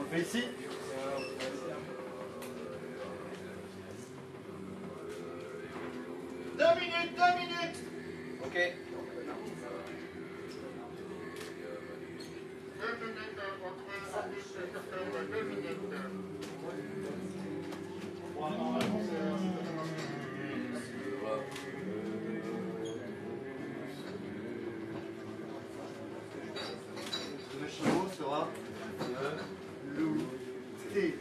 On fait ici. Deux minutes. Ok. 2 minutes. Le chevaux sera loup T.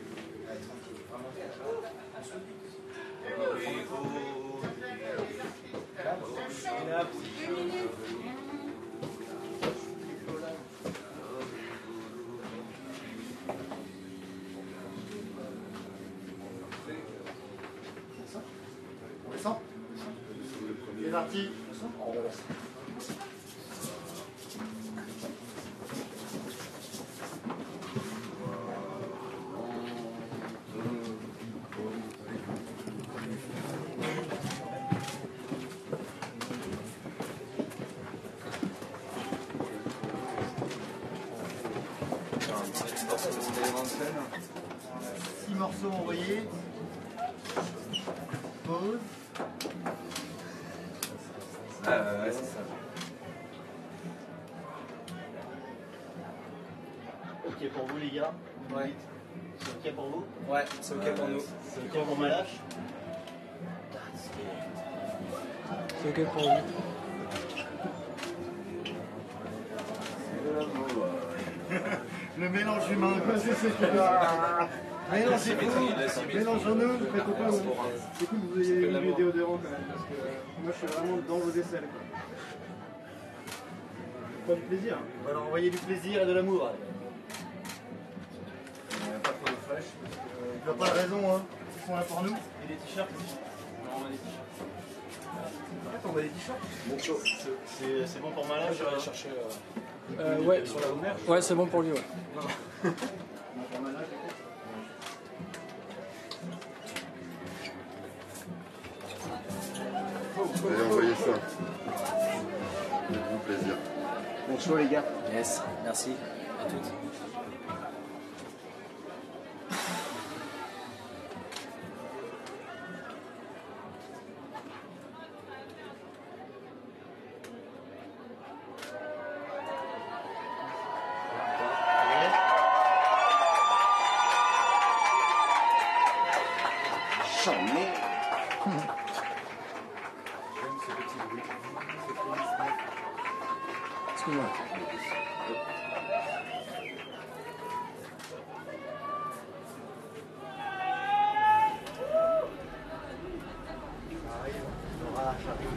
On descend. C'est parti. Six morceaux envoyés. Pause. Ouais, c'est ça. Ok pour vous les gars. Ouais. C'est ok pour vous? Ouais, c'est ok pour nous. C'est ok pour ma lâche? C'est ok pour nous. Le mélange humain, quoi, c'est ce qu'il Mélangeons-nous, très copains. C'est cool que vous ayez eu du déodorant quand même, parce que moi je suis vraiment dans vos aisselles. Pas du plaisir. Voilà, envoyez du plaisir et de l'amour. Pas trop de fraîche. Il n'y a pas de raison, hein. Ils sont là pour nous. Et des t-shirts aussi. Non, on a des t-shirts. On a des t-shirts. C'est bon pour ma lâche. J'aurais cherché Ouais, sur la mer. ouais, c'est bon pour lui, ouais. Allez, envoyez ça. Faites-vous plaisir. Bon show les gars. Yes, merci à toutes. Excuse-moi. L'orage arrive.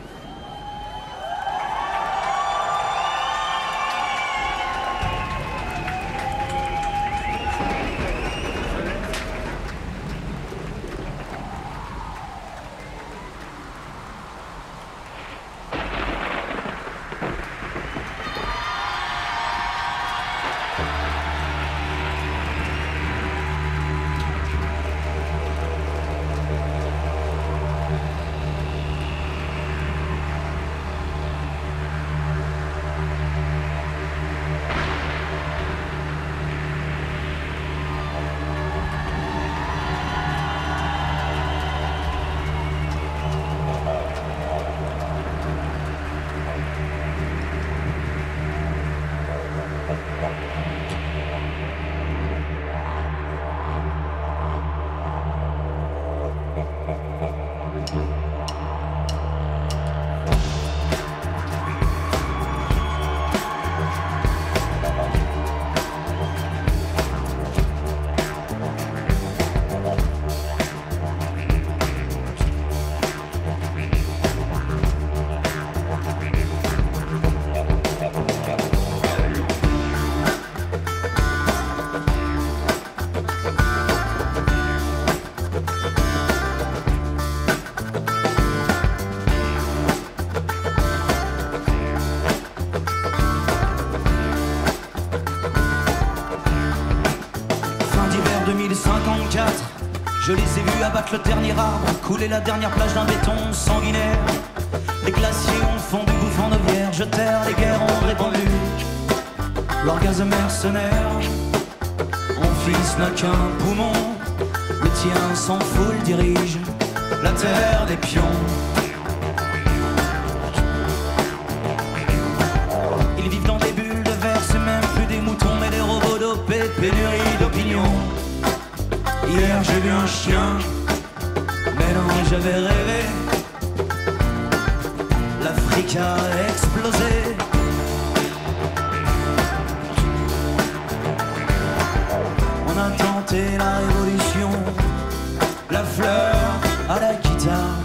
Je les ai vus abattre le dernier arbre, couler la dernière plage d'un béton sanguinaire. Les glaciers ont fondu, bouffant nos vierges terres, les guerres ont répandu l'orgasme mercenaire. On fils n'a qu'un poumon, le tien s'en fout, le dirige la terre des pions. Ils vivent dans des bulles de verre, c'est même plus des moutons mais des robots dopés, pénurie d'opinion. Hier j'ai vu un chien, mais non j'avais rêvé, l'Afrique a explosé. On a tenté la révolution, la fleur à la guitare,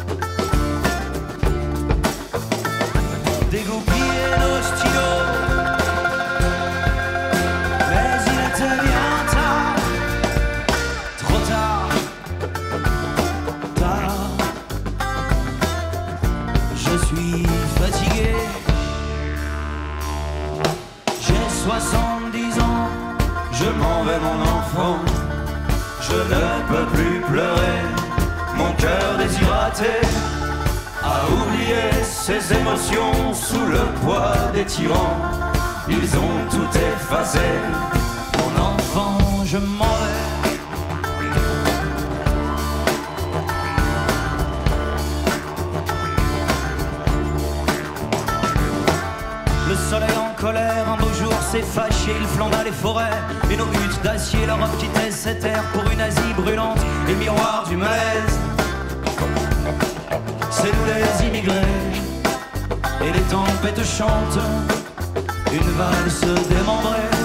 dégoupillé nos stylos, mais il était bien tard, trop tard, tard. Je suis fatigué, j'ai 70 ans, je m'en vais mon enfant, je ne peux plus pleurer, mon cœur déshydraté a oublié ses émotions sous le poids des tyrans. Ils ont tout effacé, mon enfant, je m'en vais. Le soleil en colère, un beau jour s'est fâché, il flamba les forêts et nos huttes d'acier. L'Europe quittait cette terre pour une Asie brûlante, les miroirs du malaise. C'est nous les immigrés, et les tempêtes chantent une valse démembrée.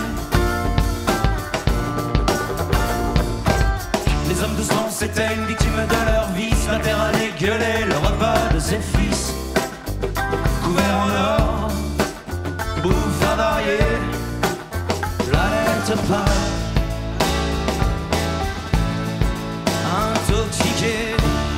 Les hommes doucement s'éteignent, victimes de leur vice. La terre a dégueulé le repas de ses fils, couverts en or, bouffe avariée, planète pas intoxiquée.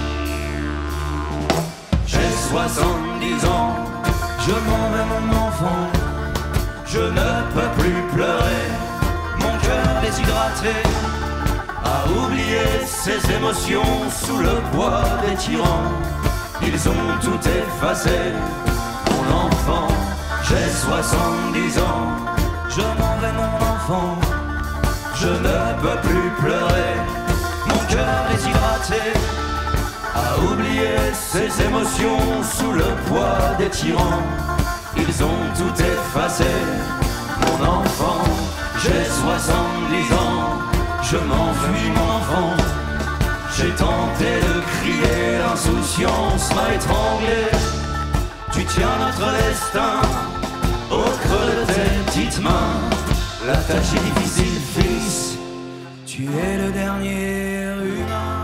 J'ai 70 ans, je m'en vais mon enfant, je ne peux plus pleurer, mon cœur déshydraté a oublié ses émotions sous le poids des tyrans. Ils ont tout effacé, mon enfant. J'ai 70 ans, je m'en vais mon enfant, je ne peux plus pleurer, mon cœur déshydraté a oublié ses émotions sous le poids des tyrans. Ils ont tout effacé, mon enfant. J'ai 70 ans, je m'enfuis mon enfant. J'ai tenté de crier, l'insouciance m'a étranglé. Tu tiens notre destin au creux de tes petites mains. La tâche est difficile, fils, tu es le dernier humain.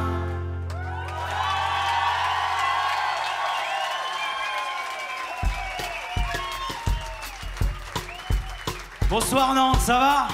Bonsoir Nantes, ça va?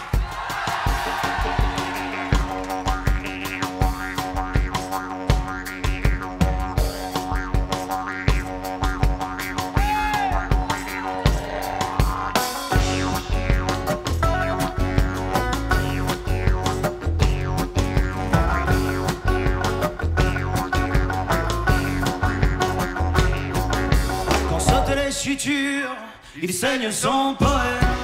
Quand sautent les sutures, il saigne son poème.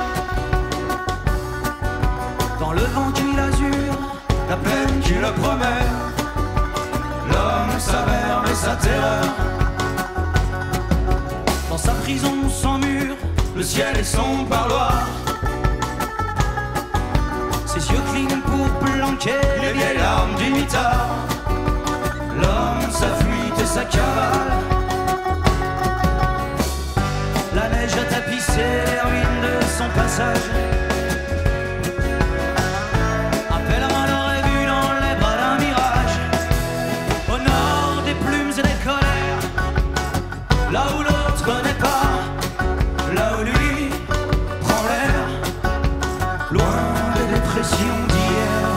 Dans le vent qui l'azure, la plaine qui le promet, l'homme s'avère mais sa terreur. Dans sa prison sans mur, le ciel est son parloir. Ses yeux clignent pour planquer les vieilles larmes du mitard. L'homme, sa fuite et sa cavale, la neige a tapissé les ruines de son passage. Là où l'autre n'est pas, là où lui prend l'air, loin des dépressions d'hier.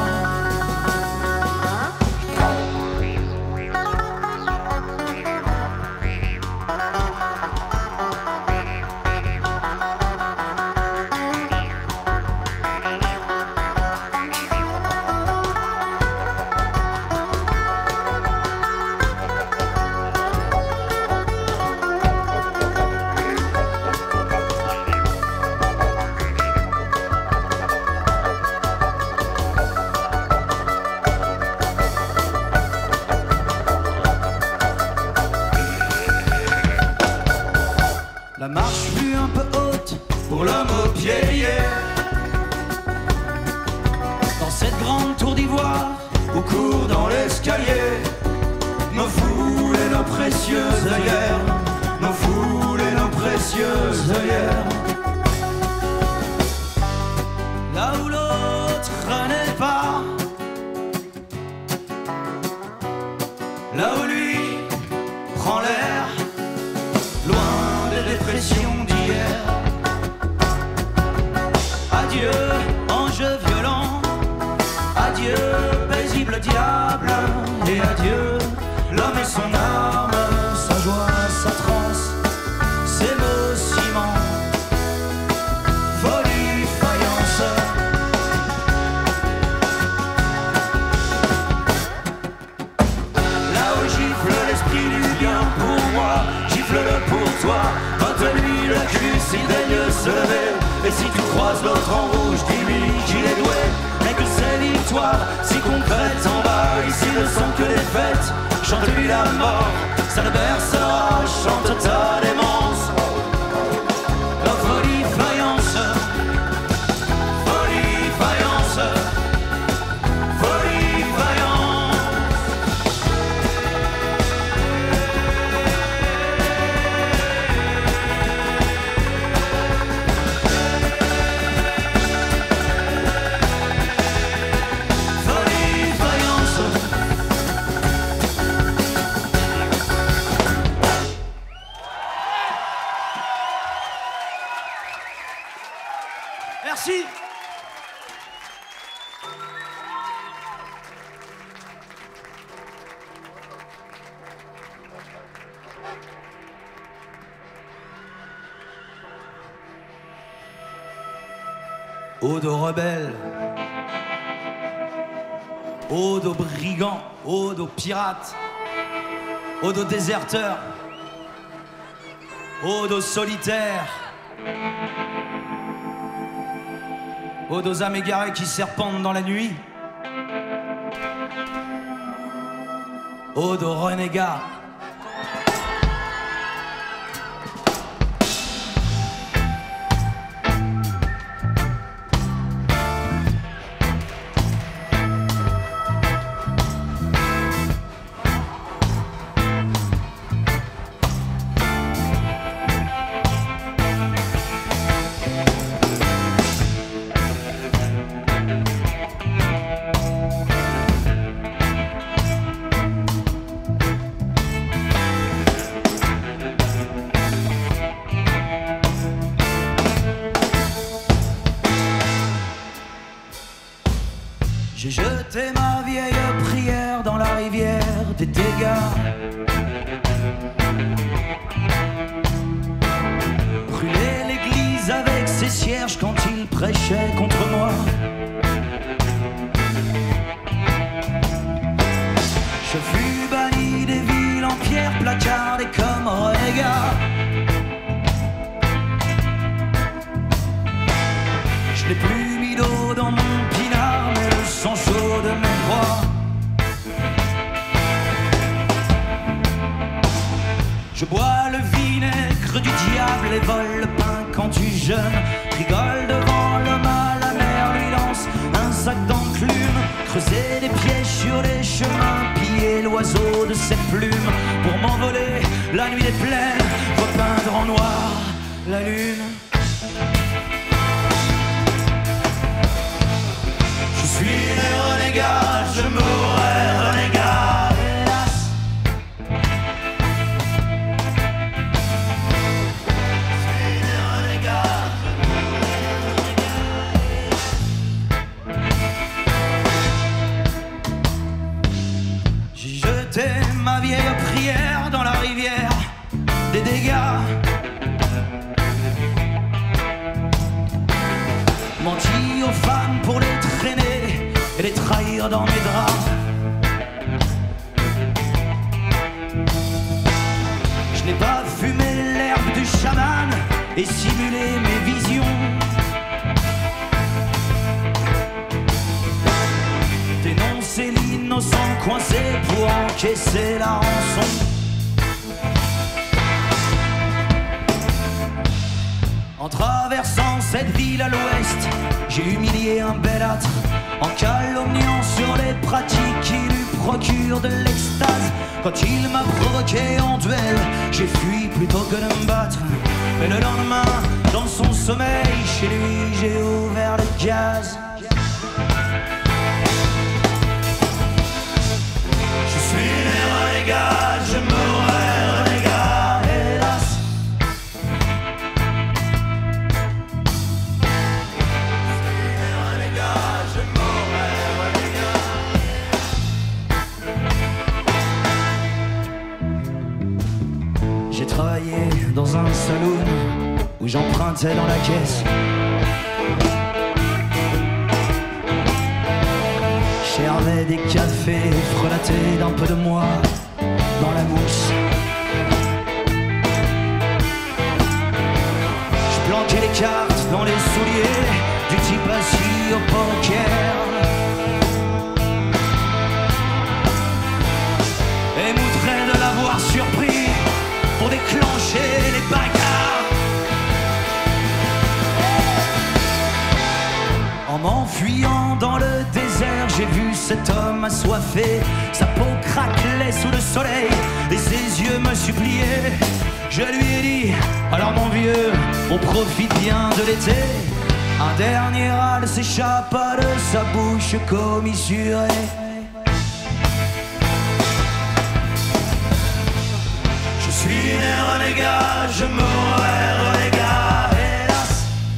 ou courent dans l'escalier. Nos foules et nos précieuses œillères, nos foules et nos précieuses œillères. Là où l'autre n'est pas, là où lui prend l'air, loin des dépressions d'hier. Adieu, ange violent, adieu, paisible diable, et adieu, l'homme et son âme, sa joie, sa transe, ses mots ciment, folie, faïence. Là où gifle l'esprit du bien pour moi, gifle-le pour toi, ôte-lui le cul s'il daigne se lever. Et si tu croises l'autre en rouge, dis-lui qu'il est doué, mais que c'est victoire si concrète en bas. Ici ne sont que des fêtes, chante-lui la mort, ça le bercera, chante ta démence. La folie faïence, folie faïence, folie faïence. Folie faïence. Merci. Ode aux rebelles, ode aux brigands, ode aux pirates, ode aux déserteurs, ode aux solitaires, ode aux âmes égarées qui serpentent dans la nuit, ode aux renégats. J'ai jeté ma vieille prière dans la rivière des dégâts. Brûlé l'église avec ses cierges quand il prêchait contre moi. Je fus banni des villes en pierre placardées comme renégat. Je n'ai plus mis d'eau dans mon pinard, mais le sang chaud de mes proies. Je bois le vinaigre du diable et vole le pain quand tu jeûnes. Rigole devant l'homme à la mer, lui lance un sac d'enclume. Creuser des pièges sur les chemins, piller l'oiseau de ses plumes. Pour m'envoler la nuit des plaines, repeindre en noir la lune. Je suis né renégat, je mourrai renégat, hélas. Je suis né renégat, je mourrai renégat. J'ai jeté ma vieille prière dans la rivière des dégâts. Menti aux femmes pour les traîner et les trahir dans mes draps. Je n'ai pas fumé l'herbe du chaman et simulé mes visions. Dénoncer l'innocent coincé pour encaisser la rançon. En traversant cette ville à l'ouest, j'ai humilié un belâtre en calomniant sur les pratiques procure de l'extase. Quand il m'a provoqué en duel, j'ai fui plutôt que de me battre. Mais le lendemain, dans son sommeil, chez lui, j'ai ouvert le gaz. Je suis né renégat, je mourrai renégat, hélas. J'ai travaillé dans un saloon où j'empruntais dans la caisse. J'servais des cafés frelatés d'un peu de moi dans la mousse. Je planquais les cartes dans les souliers du type assis au poker. Émoutré de l'avoir surpris pour déclencher les bagarres. En m'enfuyant dans le désert, j'ai vu cet homme assoiffé. Sa peau craquelait sous le soleil et ses yeux me suppliaient. Je lui ai dit, alors mon vieux, on profite bien de l'été. Un dernier râle s'échappa de sa bouche commissurée. Je suis né renégat, je mourrai renégat, hélas.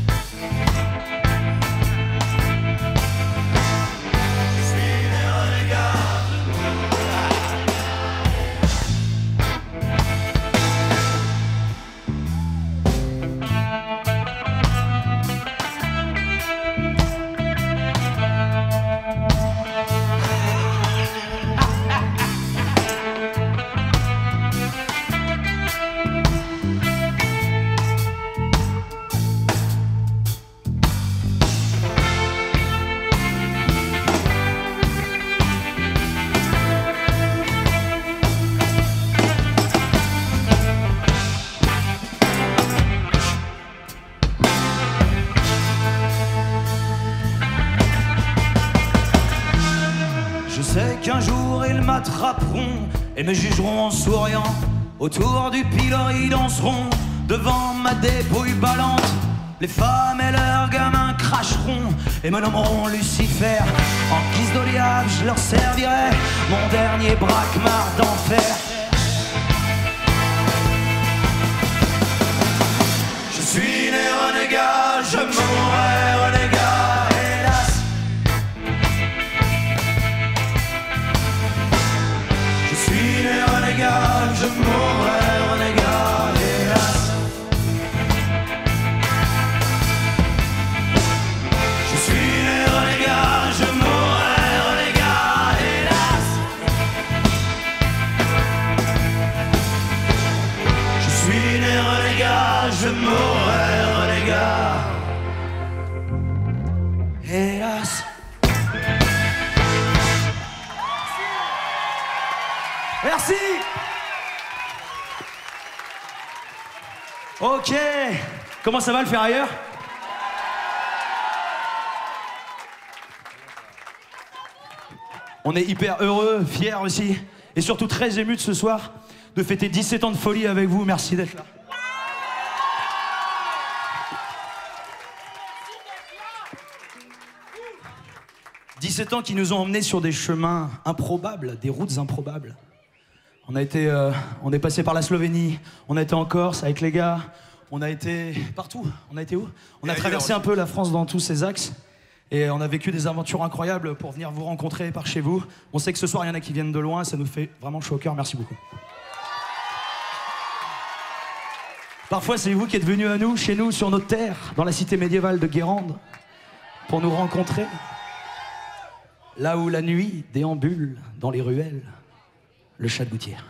Je suis né renégat, je mourrai. Je sais qu'un jour ils m'attraperont et me jugeront en souriant. Autour du pilori danseront devant ma dépouille ballante. Les femmes et leurs gamins cracheront et me nommeront Lucifer. En guise d'olive, je leur servirai mon dernier braquemar d'enfer. Je suis né renégat, je mourrai renégat, hélas. Je suis né renégat, je mourrai renégat, hélas. Je suis né renégat, je mourrai renégat, hélas. Je suis né renégat, je mourrai renégat, hélas. Merci. Ok. Comment ça va le faire ailleurs? On est hyper heureux, fiers aussi, et surtout très émus de ce soir de fêter 17 ans de folie avec vous. Merci d'être là. « 17 ans qui nous ont emmenés sur des chemins improbables, des routes improbables. On est passé par la Slovénie, on a été en Corse avec les gars, on a été partout. On a été où? On a traversé un peu la France dans tous ses axes et on a vécu des aventures incroyables pour venir vous rencontrer par chez vous. On sait que ce soir il y en a qui viennent de loin, ça nous fait vraiment chaud au cœur. Merci beaucoup. Parfois c'est vous qui êtes venus à nous, chez nous, sur notre terre, dans la cité médiévale de Guérande, pour nous rencontrer. Là où la nuit déambule dans les ruelles, le chat de gouttière.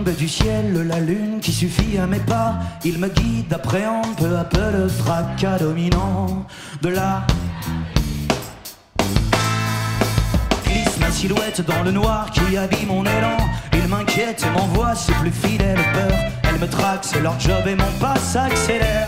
Tombe du ciel la lune qui suffit à mes pas. Il me guide, appréhende peu à peu le fracas dominant de la... Glisse ma silhouette dans le noir qui habille mon élan. Il m'inquiète et m'envoie ses plus fidèles peurs. Elle me traque, c'est leur job et mon pas s'accélère.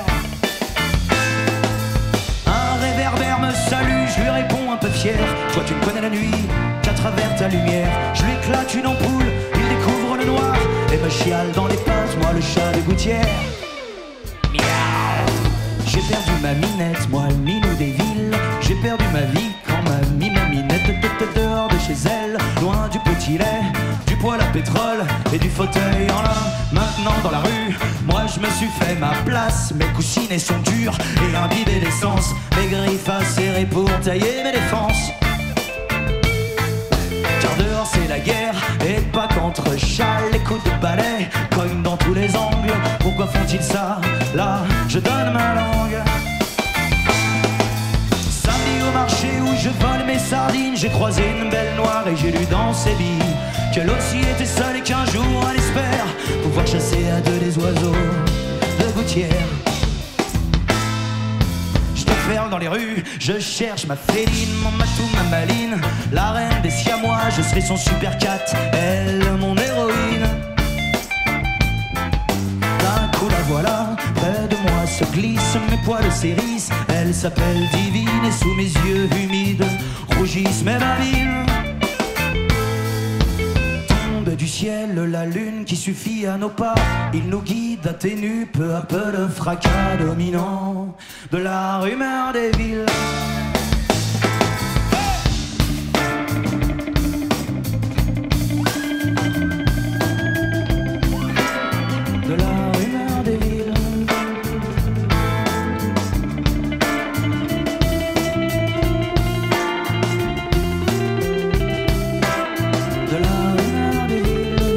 Un réverbère me salue, je lui réponds un peu fier. Toi tu me connais la nuit, qu'à travers ta lumière. Je lui éclate une ampoule, il découvre le noir et me chiale dans les pattes, moi le chat de gouttière. Miaou. J'ai perdu ma minette, moi le minou des villes. J'ai perdu ma vie quand ma minette dehors de chez elle. Loin du petit lait, du poêle à pétrole et du fauteuil en lin. Maintenant dans la rue, moi je me suis fait ma place. Mes coussinets sont durs et imbibés d'essence. Mes griffes acérées pour tailler mes défenses. Car dehors c'est la guerre et pas qu'entre chats. Les coups de balai cognent dans tous les angles. Pourquoi font-ils ça? Là je donne ma langue. Samedi au marché où je vole mes sardines, j'ai croisé une belle noire et j'ai lu dans ses billes qu'elle aussi était seule et qu'un jour elle espère pouvoir chasser à deux les oiseaux de gouttière. Je déferle dans les rues, je cherche ma féline, mon matou, ma maline, la reine des siamois, je serai son super cat, elle mon héroïne. D'un coup la voilà, près de moi se glisse, mes poils s'hérissent, elle s'appelle Divine et sous mes yeux humides rougissent mes babines. Du ciel la lune qui suffit à nos pas. Il nous guide, atténue peu à peu le fracas dominant de la rumeur des villes. De la rumeur des villes. De la rumeur des villes.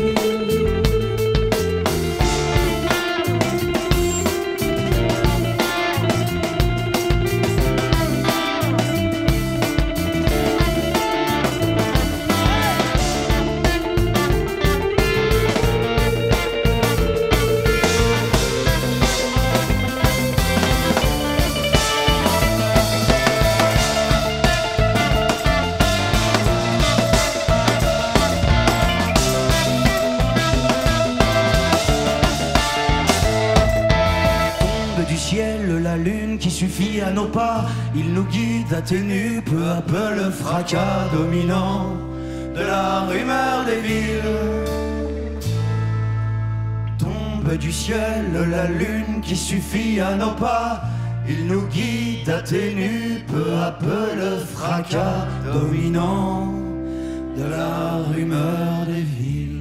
Suffit à nos pas, il nous guide, atténue peu à peu le fracas dominant de la rumeur des villes. Tombe du ciel la lune qui suffit à nos pas, il nous guide, atténue peu à peu le fracas dominant de la rumeur des villes.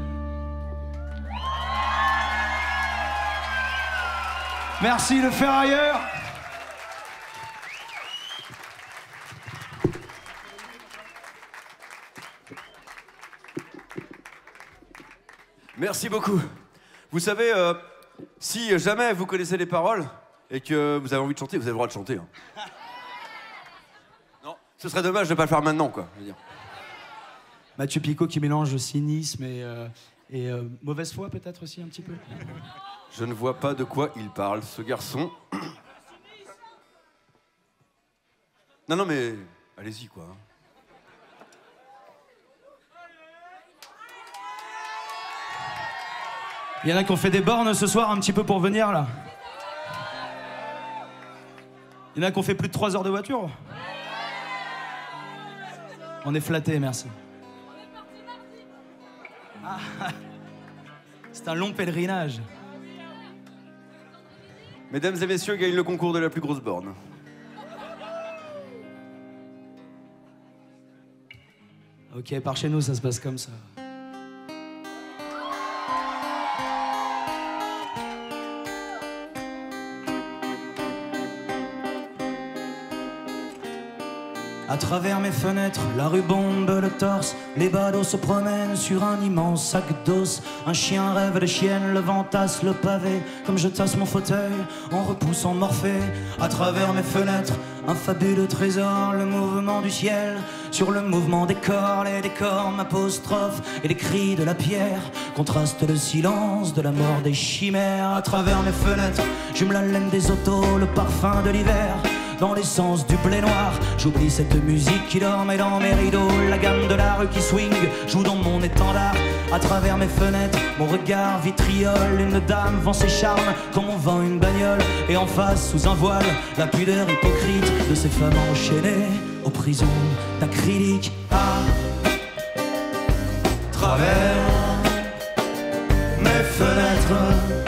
Merci le ferrailleur. Merci beaucoup. Vous savez, si jamais vous connaissez les paroles et que vous avez envie de chanter, vous avez le droit de chanter. Hein. Non, ce serait dommage de ne pas le faire maintenant, quoi. Je veux dire. Mathieu Picot qui mélange cynisme et mauvaise foi peut-être aussi un petit peu. Je ne vois pas de quoi il parle, ce garçon. Non, non, mais allez-y, quoi. Il y en a qui ont fait des bornes ce soir un petit peu pour venir, là. Il y en a qui ont fait plus de 3 heures de voiture. On est flattés, merci. Ah, c'est un long pèlerinage. Mesdames et messieurs, gagne le concours de la plus grosse borne. Ok, par chez nous, ça se passe comme ça. À travers mes fenêtres, la rue bombe le torse. Les badauds se promènent sur un immense sac d'os. Un chien rêve de chienne, le vent tasse le pavé. Comme je tasse mon fauteuil en repoussant Morphée. À travers mes fenêtres, un fabuleux trésor. Le mouvement du ciel sur le mouvement des corps. Les décors m'apostrophes et les cris de la pierre contrastent le silence de la mort des chimères. À travers mes fenêtres, j'hume la laine des autos, le parfum de l'hiver. Dans l'essence du blé noir, j'oublie cette musique qui dormait dans mes rideaux. La gamme de la rue qui swing joue dans mon étendard. À travers mes fenêtres, mon regard vitriole. Une dame vend ses charmes comme on vend une bagnole. Et en face, sous un voile, la pudeur hypocrite de ces femmes enchaînées aux prisons d'acrylique. À travers mes fenêtres,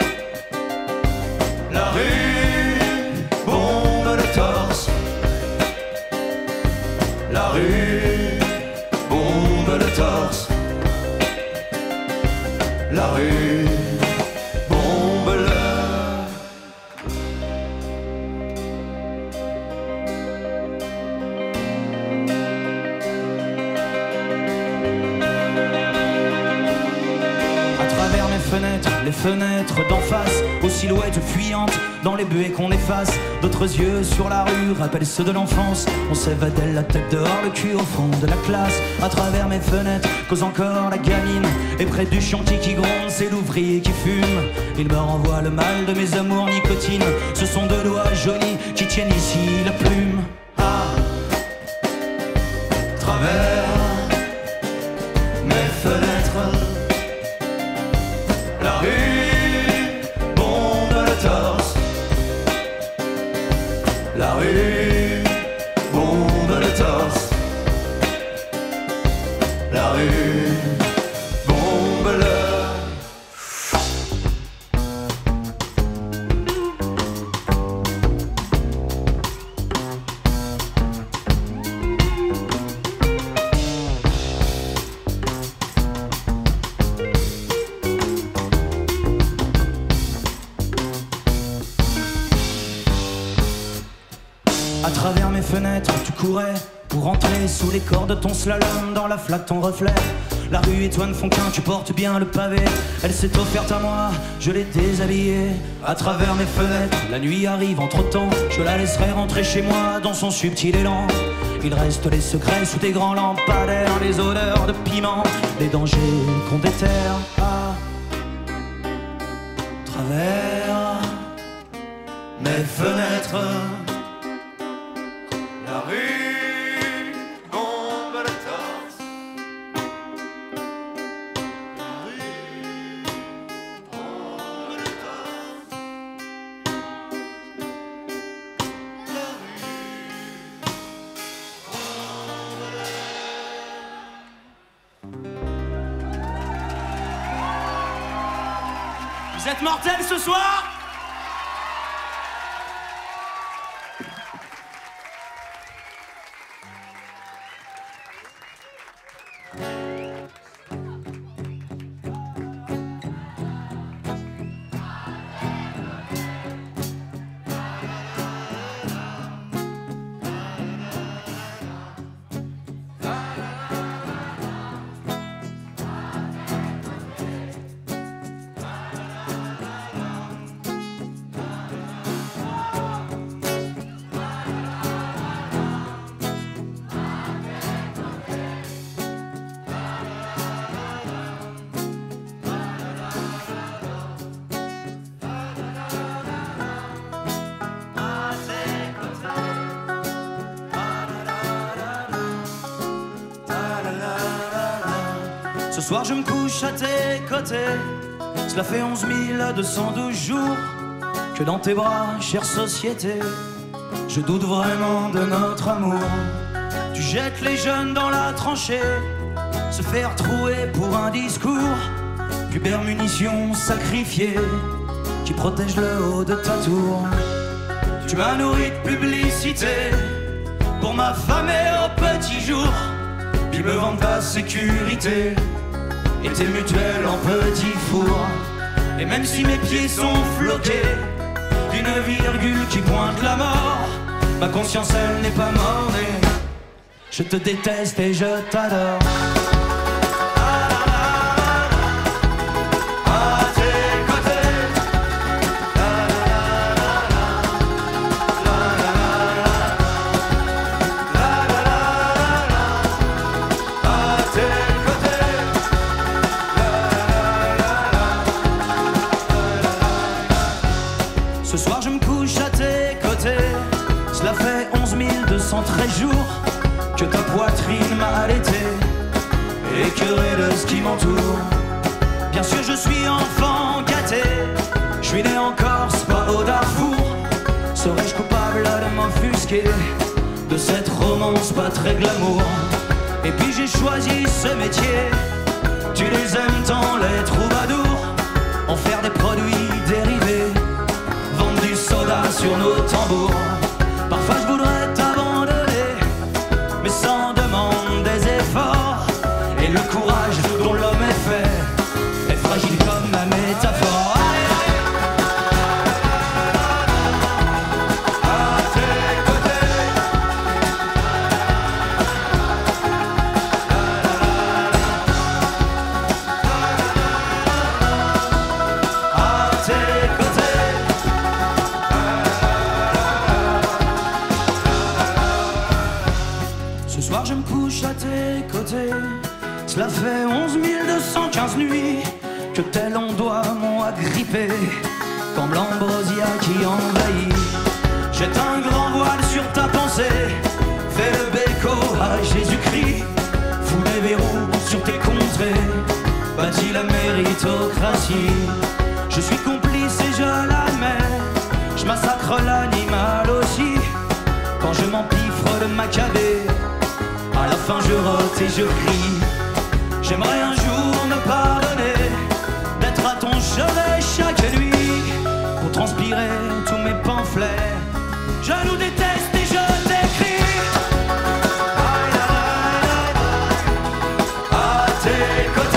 la rue bombe le torse. La rue bombe le torse. La rue bombe le. À travers mes fenêtres, les fenêtres d'en face, aux silhouettes fuyantes dans les buées qu'on efface. D'autres yeux sur la rue rappellent ceux de l'enfance. On s'évadait la tête dehors, le cul au fond de la classe. À travers mes fenêtres, cause encore la gamine. Et près du chantier qui gronde, c'est l'ouvrier qui fume. Il me renvoie le mal de mes amours nicotine. Ce sont deux doigts jaunis qui tiennent ici la plume. À travers mes fenêtres, la rue bombe le torse. La rue bombe le torse. La rue bombe le. À travers mes fenêtres, tu courais pour entrer sous les cordes de ton slalom, dans la flaque ton reflet. La rue et toi ne font qu'un, tu portes bien le pavé. Elle s'est offerte à moi, je l'ai déshabillée. À travers mes fenêtres, la nuit arrive entre temps. Je la laisserai rentrer chez moi dans son subtil élan. Il reste les secrets sous tes grands lampadaires, les odeurs de piment, les dangers qu'on déterre. À travers mes fenêtres, la rue bombe le torse. La rue bombe le torse. La rue. Vous êtes mortels ce soir? Ce soir je me couche à tes côtés. Cela fait 11 212 jours que dans tes bras, chère société, je doute vraiment de notre amour. Tu jettes les jeunes dans la tranchée, se faire trouer pour un discours, pubère munition sacrifiée qui protège le haut de ta tour. Tu m'as nourri de publicité pour m'affamer au petit jour, puis me vendre ta sécurité et tes mutuelles en petit four. Et même si mes pieds sont floqués d'une virgule qui pointe la mort, ma conscience elle n'est pas mornée. Je te déteste et je t'adore. Ce soir je me couche à tes côtés. Cela fait 11 213 jours que ta poitrine m'a allaité, écœuré de ce qui m'entoure. Bien sûr je suis enfant gâté, je suis né en Corse, pas au Darfour. Serais-je coupable de m'offusquer de cette romance pas très glamour? Et puis j'ai choisi ce métier, tu les aimes tant les troubadours. En faire des produits dérivés, vendre du soda sur nos tambours. Parfois je voudrais t'abandonner, mais sans demande des efforts. Et le courage dont l'homme est fait est fragile comme ma métaphore. À tes côtés, à tes côtés. Ce soir je me couche à tes côtés. Cela fait 11 215 nuits que tes longs doigts m'ont agrippé, comme l'ambrosia qui envahit. Jette un grand voile sur ta pensée, fais le béco à Jésus-Christ. Fous des verrous sur tes contrées, bâtis la méritocratie. Je suis complice et je l'admets, je massacre l'animal aussi. Quand je m'empiffre de Maccabée, à la fin je rote et je crie. J'aimerais un jour me pardonner d'être à ton chevet chaque nuit, pour transpirer tous mes pamphlets. Je nous déteste et je t'écris. À tes côtés.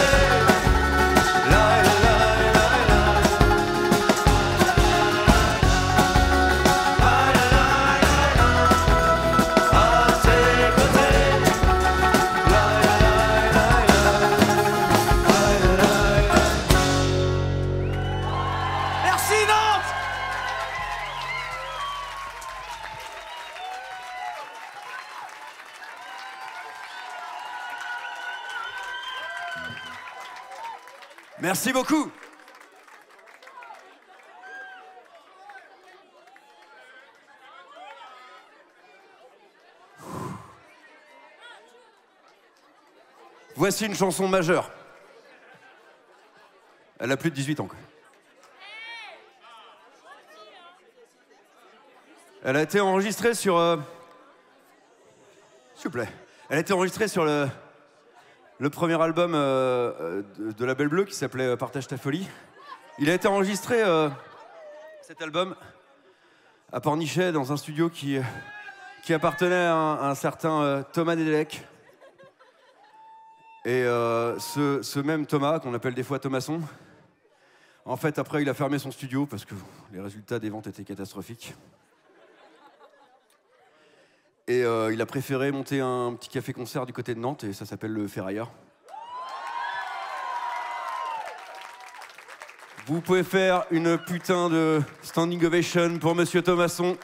Merci beaucoup. Voici une chanson majeure. Elle a plus de 18 ans, quoi. Elle a été enregistrée sur... S'il vous plaît. Elle a été enregistrée sur le premier album de La Belle Bleue qui s'appelait Partage ta folie. Il a été enregistré, cet album, à Pornichet, dans un studio qui appartenait à un certain Thomas Nedelec. Et ce même Thomas, qu'on appelle des fois Thomasson, en fait, après, il a fermé son studio parce que les résultats des ventes étaient catastrophiques. Et il a préféré monter un petit café-concert du côté de Nantes, et ça s'appelle le Ferrailleur. Vous pouvez faire une putain de standing ovation pour Monsieur Thomasson.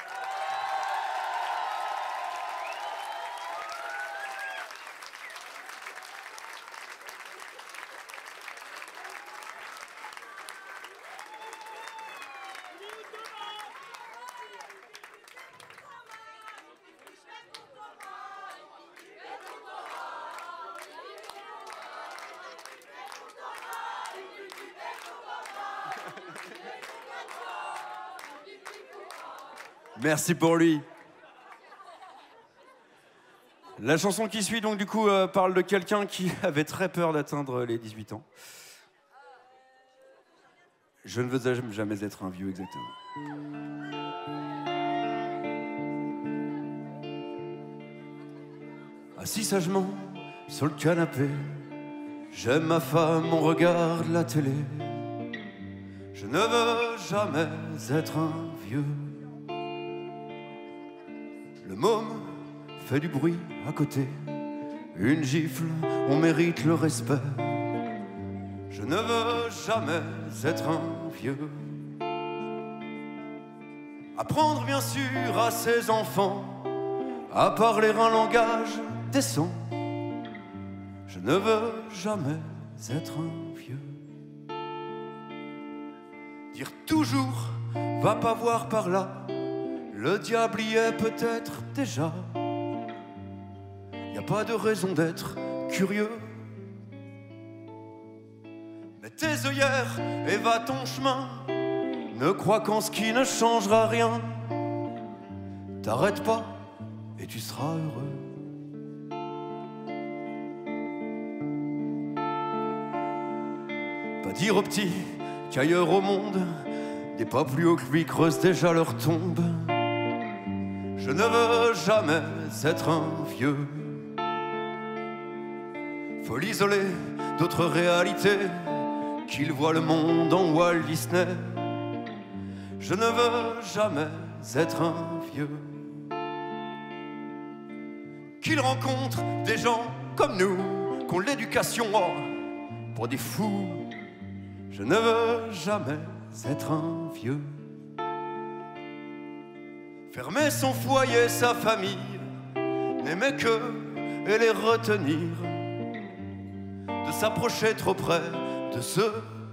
Merci pour lui. La chanson qui suit, donc, du coup, parle de quelqu'un qui avait très peur d'atteindre les 18 ans. Je ne veux jamais être un vieux, exactement. Assis sagement sur le canapé, j'aime ma femme, on regarde la télé. Je ne veux jamais être un vieux. Le môme fait du bruit à côté. Une gifle, on mérite le respect. Je ne veux jamais être un vieux. Apprendre bien sûr à ses enfants à parler un langage décent. Je ne veux jamais être un vieux. Dire toujours, va pas voir par là, le diable y est peut-être déjà. Y a pas de raison d'être curieux. Mets tes œillères et va ton chemin. Ne crois qu'en ce qui ne changera rien. T'arrêtes pas et tu seras heureux. Pas dire aux petits qu'ailleurs au monde, des pas plus hauts que lui creusent déjà leur tombe. Je ne veux jamais être un vieux. Faut l'isoler d'autres réalités, qu'il voit le monde en Walt Disney. Je ne veux jamais être un vieux. Qu'il rencontre des gens comme nous, qu'ont l'éducation pour des fous. Je ne veux jamais être un vieux. Fermer son foyer, sa famille, n'aimer qu'eux et les retenir. De s'approcher trop près de ceux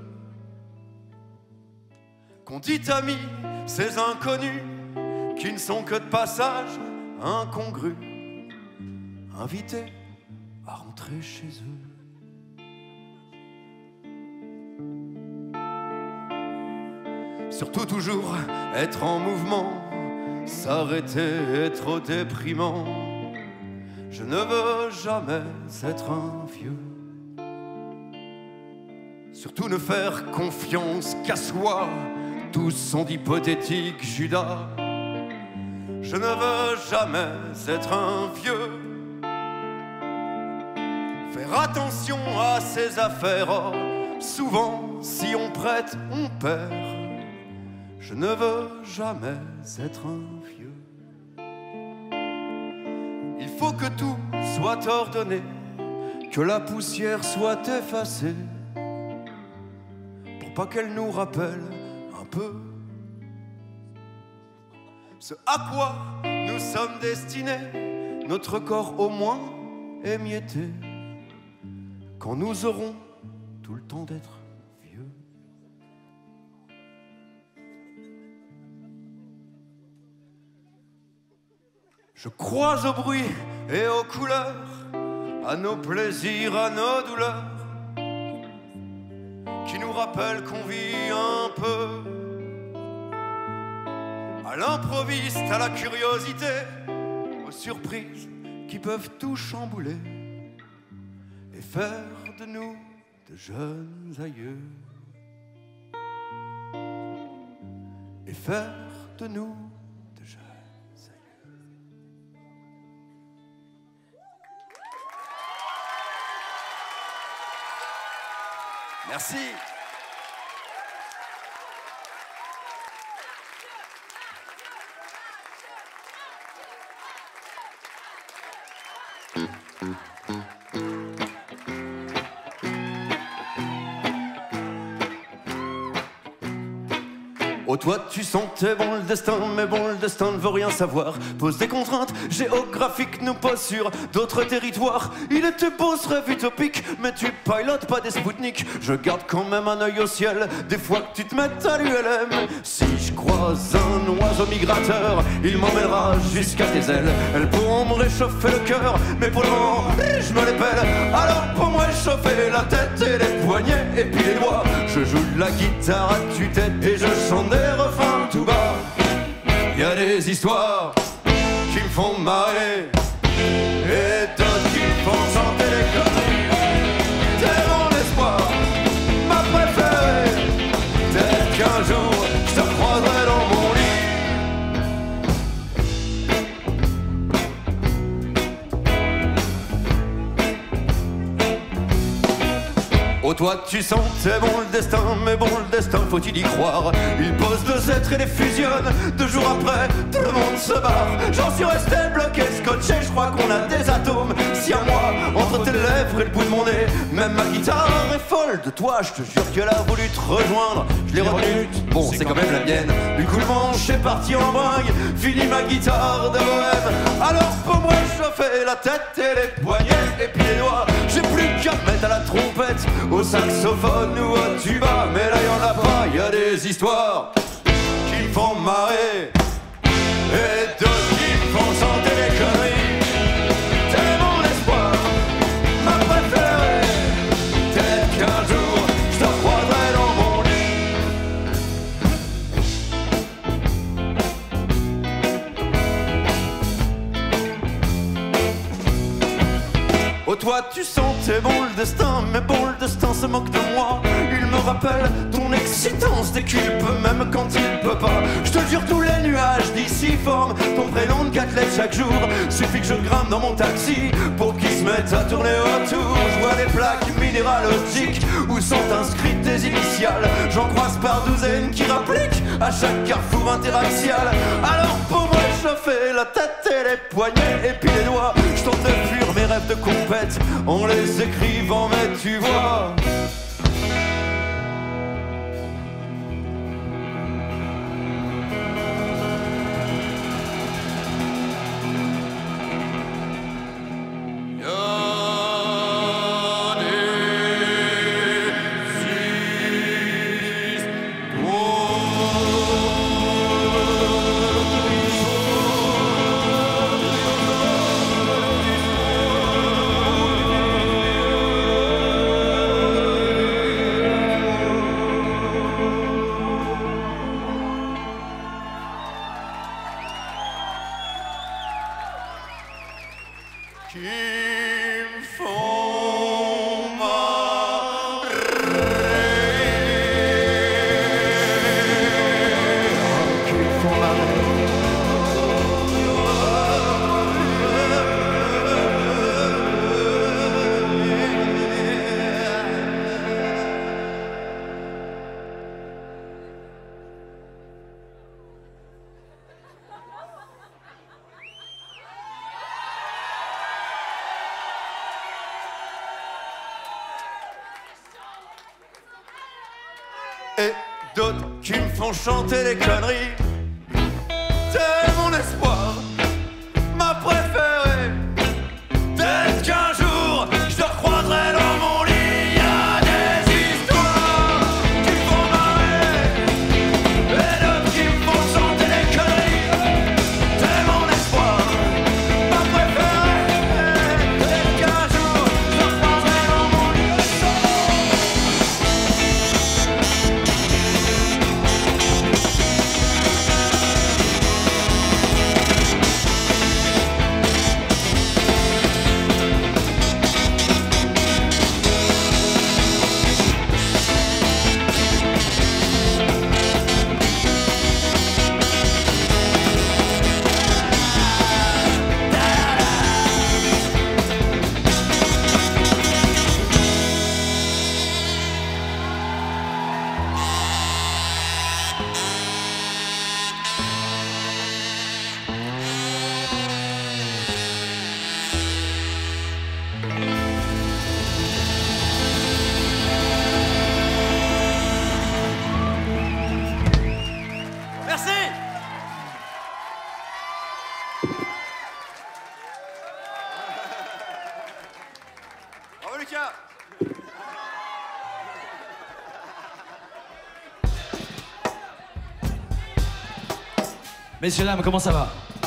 qu'on dit amis, ces inconnus qui ne sont que de passage, incongrus, invités à rentrer chez eux. Surtout toujours être en mouvement, s'arrêter est trop déprimant. Je ne veux jamais être un vieux. Surtout ne faire confiance qu'à soi, tous sont d'hypothétiques Judas. Je ne veux jamais être un vieux. Faire attention à ses affaires, souvent si on prête, on perd. Je ne veux jamais être un vieux. Il faut que tout soit ordonné, que la poussière soit effacée, pour pas qu'elle nous rappelle un peu ce à quoi nous sommes destinés. Notre corps au moins émietté, quand nous aurons tout le temps d'être vieux. Je crois au bruit et aux couleurs, à nos plaisirs, à nos douleurs, qui nous rappellent qu'on vit un peu. À l'improviste, à la curiosité, aux surprises qui peuvent tout chambouler et faire de nous de jeunes aïeux. Et faire de nous de jeunes aïeux. Merci. Oh toi tu sentais bon le destin, mais bon le destin ne veut rien savoir. Pose des contraintes géographiques, nous pose sur d'autres territoires. Il était beau ce rêve utopique, mais tu pilotes pas des Spoutnik. Je garde quand même un œil au ciel, des fois que tu te mettes à l'ULM. Si je croise un oiseau migrateur, il m'emmènera jusqu'à tes ailes. Elles pourront me réchauffer le cœur, mais pour le moment, je me les pèle. Alors pour me réchauffer la tête et les poignets et puis les doigts, je joue de la guitare à tue-tête et je chante des refrains tout bas. Y a des histoires qui me font marrer et d'autres qui me font chanter les conneries. T'es mon espoir, ma préférée. Peut-être qu'un jour je te croiserai dans mon lit. Oh toi tu sentais bon le destin, mais bon le destin destin, faut-il y croire? Il pose deux êtres et les fusionne. 2 jours après, tout le monde se barre. J'en suis resté bloqué, scotché, je crois qu'on a des atomes. Si à moi, entre tes lèvres et le bout de mon nez, même ma guitare est folle de toi, je te jure qu'elle a voulu te rejoindre. Je l'ai retenue, bon c'est quand même la mienne. Du coup le manche est parti en bringue, fini ma guitare de bohème. Alors pour moi je fais la tête et les poignets et puis les doigts. J'ai plus qu'à mettre à la trompette, au saxophone ou au tuba. Mais là y'en a pas, y a des histoires qui font marrer et d'autres qui font chanter les conneries. T'es mon espoir, ma préférée. Peut-être qu'un jour je te croiserai dans mon lit. Oh toi tu sens tes bon le destin, mais bon le destin se moque de moi. Il me rappelle ton excitance dès qu'il peut, même quand il peut pas. Je te jure tous les nuages d'ici forment ton prénom de 4 lettres chaque jour. Suffit que je grimpe dans mon taxi pour qu'il se mette à tourner autour. Je vois des plaques minéralogiques où sont inscrites des initiales. J'en croise par douzaines qui rappliquent à chaque carrefour interaxial. Alors pour moi je fais la tête et les poignets et puis les doigts. Je tente de fuir mes rêves de compète en les écrivant, mais tu vois. Et d'autres qui me font chanter des conneries. T'es mon espoir, ma préférée. Peut-être qu'un jour je te recroiserai dans mon lit. Y a des histoires qui font marrer et d'autres qui me font chanter des conneries. T'es mon espoir, ma préférée. Peut-être qu'un jour je te recroiserai dans mon lit. Messieurs, dames, comment ça va?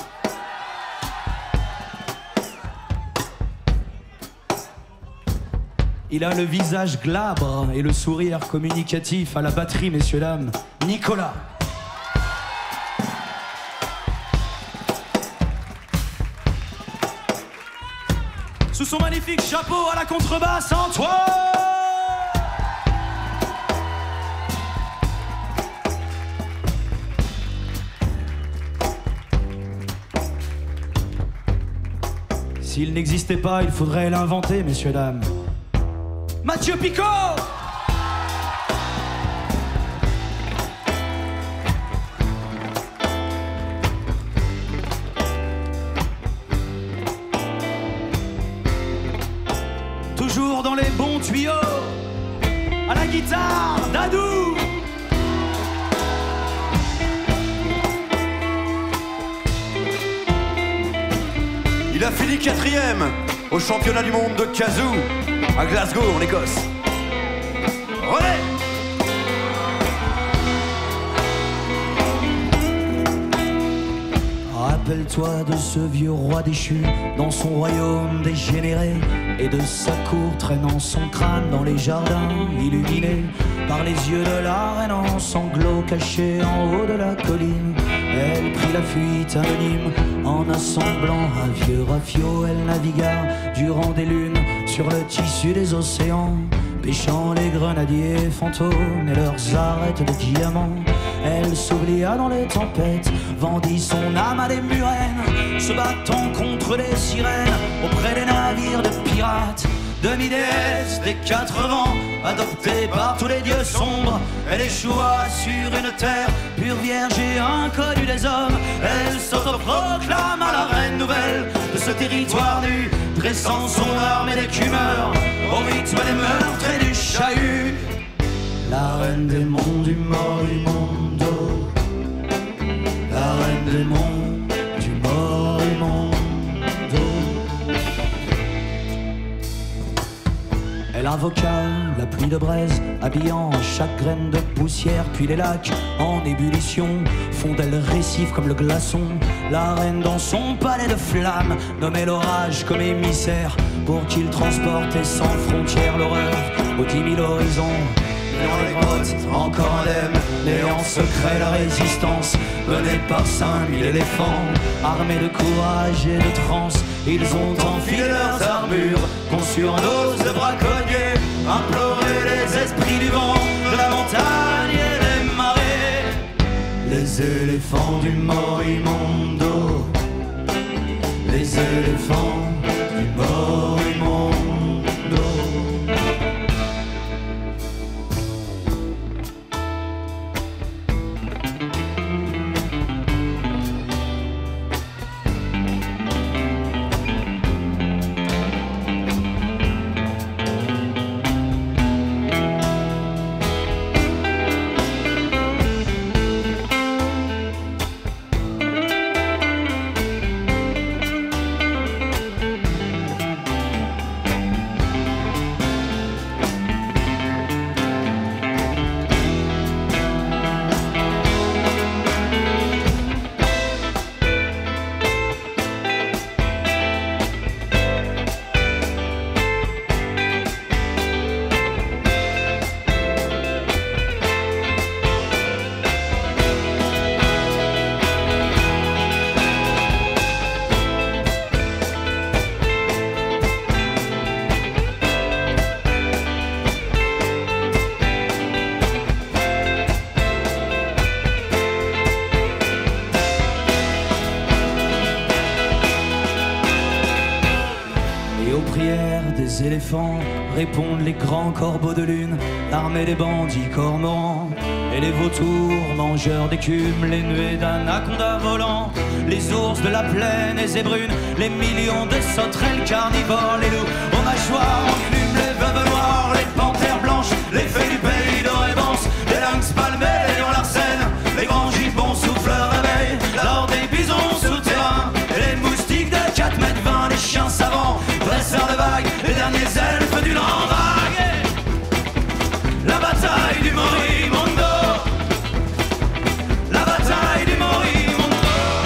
Il a le visage glabre et le sourire communicatif à la batterie, messieurs, dames. Nicolas. Sous son magnifique chapeau à la contrebasse, Antoine. S'il n'existait pas, il faudrait l'inventer, messieurs, dames. Mathieu Picot. la guitare d'Adou. Il a fini 4e au championnat du monde de kazoo à Glasgow en Écosse. Relais. Rappelle-toi de ce vieux roi déchu dans son royaume dégénéré et de sa cour traînant son crâne dans les jardins illuminés par les yeux de la reine en sanglots cachés en haut de la colline. Elle prit la fuite anonyme en assemblant un vieux rafio. Elle navigua durant des lunes sur le tissu des océans, pêchant les grenadiers fantômes et leurs arêtes de diamants. Elle s'oublia dans les tempêtes, vendit son âme à des murènes, se battant contre les sirènes auprès des navires de pirates. Demi-déesse des 4 vents, adoptée par tous les dieux sombres, elle échoua sur une terre pure vierge et inconnue des hommes. Elle s'autoproclame à la reine nouvelle de ce territoire nu, dressant son armée d'écumeurs au rythme des meurtres et du chahut. La reine des monts du Morimondo, la reine des monts du Morimondo. Elle invoqua la pluie de braise, habillant chaque graine de poussière, puis les lacs en ébullition fondaient le récif comme le glaçon. La reine dans son palais de flammes nommait l'orage comme émissaire pour qu'il transportait sans frontières l'horreur aux 10 000 horizons. Dans les grottes, encore indemne, mais en secret la résistance, menée par 5000 éléphants, armés de courage et de transe. Ils ont enfilé leurs armures, conçus en os de braconniers, imploré les esprits du vent, de la montagne et des marées. Les éléphants du Morimondo, les éléphants du Morimondo. Éléphants répondent les grands corbeaux de lune, l'armée des bandits cormorans et les vautours mangeurs d'écume, les nuées d'anacondas volants, les ours de la plaine et zébrunes, les millions de sauterelles carnivores, les loups aux mâchoires enclumes, les veuves noires, les panthères blanches, les fées du pays d'Orébance, les lynx palmés, les lions larcènes, les grands gibbons souffleurs d'abeilles, lors des bisons souterrains et les moustiques de 4 mètres 20, les chiens savants, dresseurs de vagues, les derniers elfes du Landrague. La bataille du Morimondo, la bataille du Morimondo.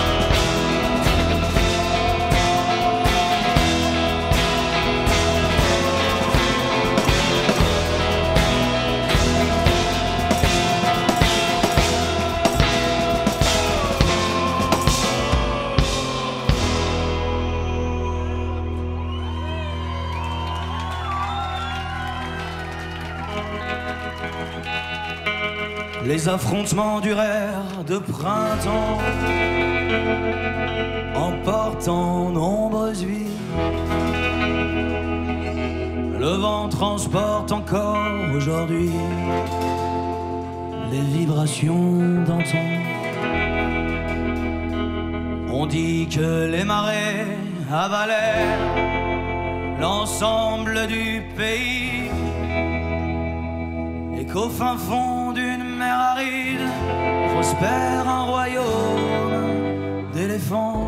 Les affrontements durèrent de printemps, emportant nombreuses vies. Le vent transporte encore aujourd'hui les vibrations d'antan. On dit que les marées avalèrent l'ensemble du pays qu'au fin fond d'une mer aride prospère un royaume d'éléphants.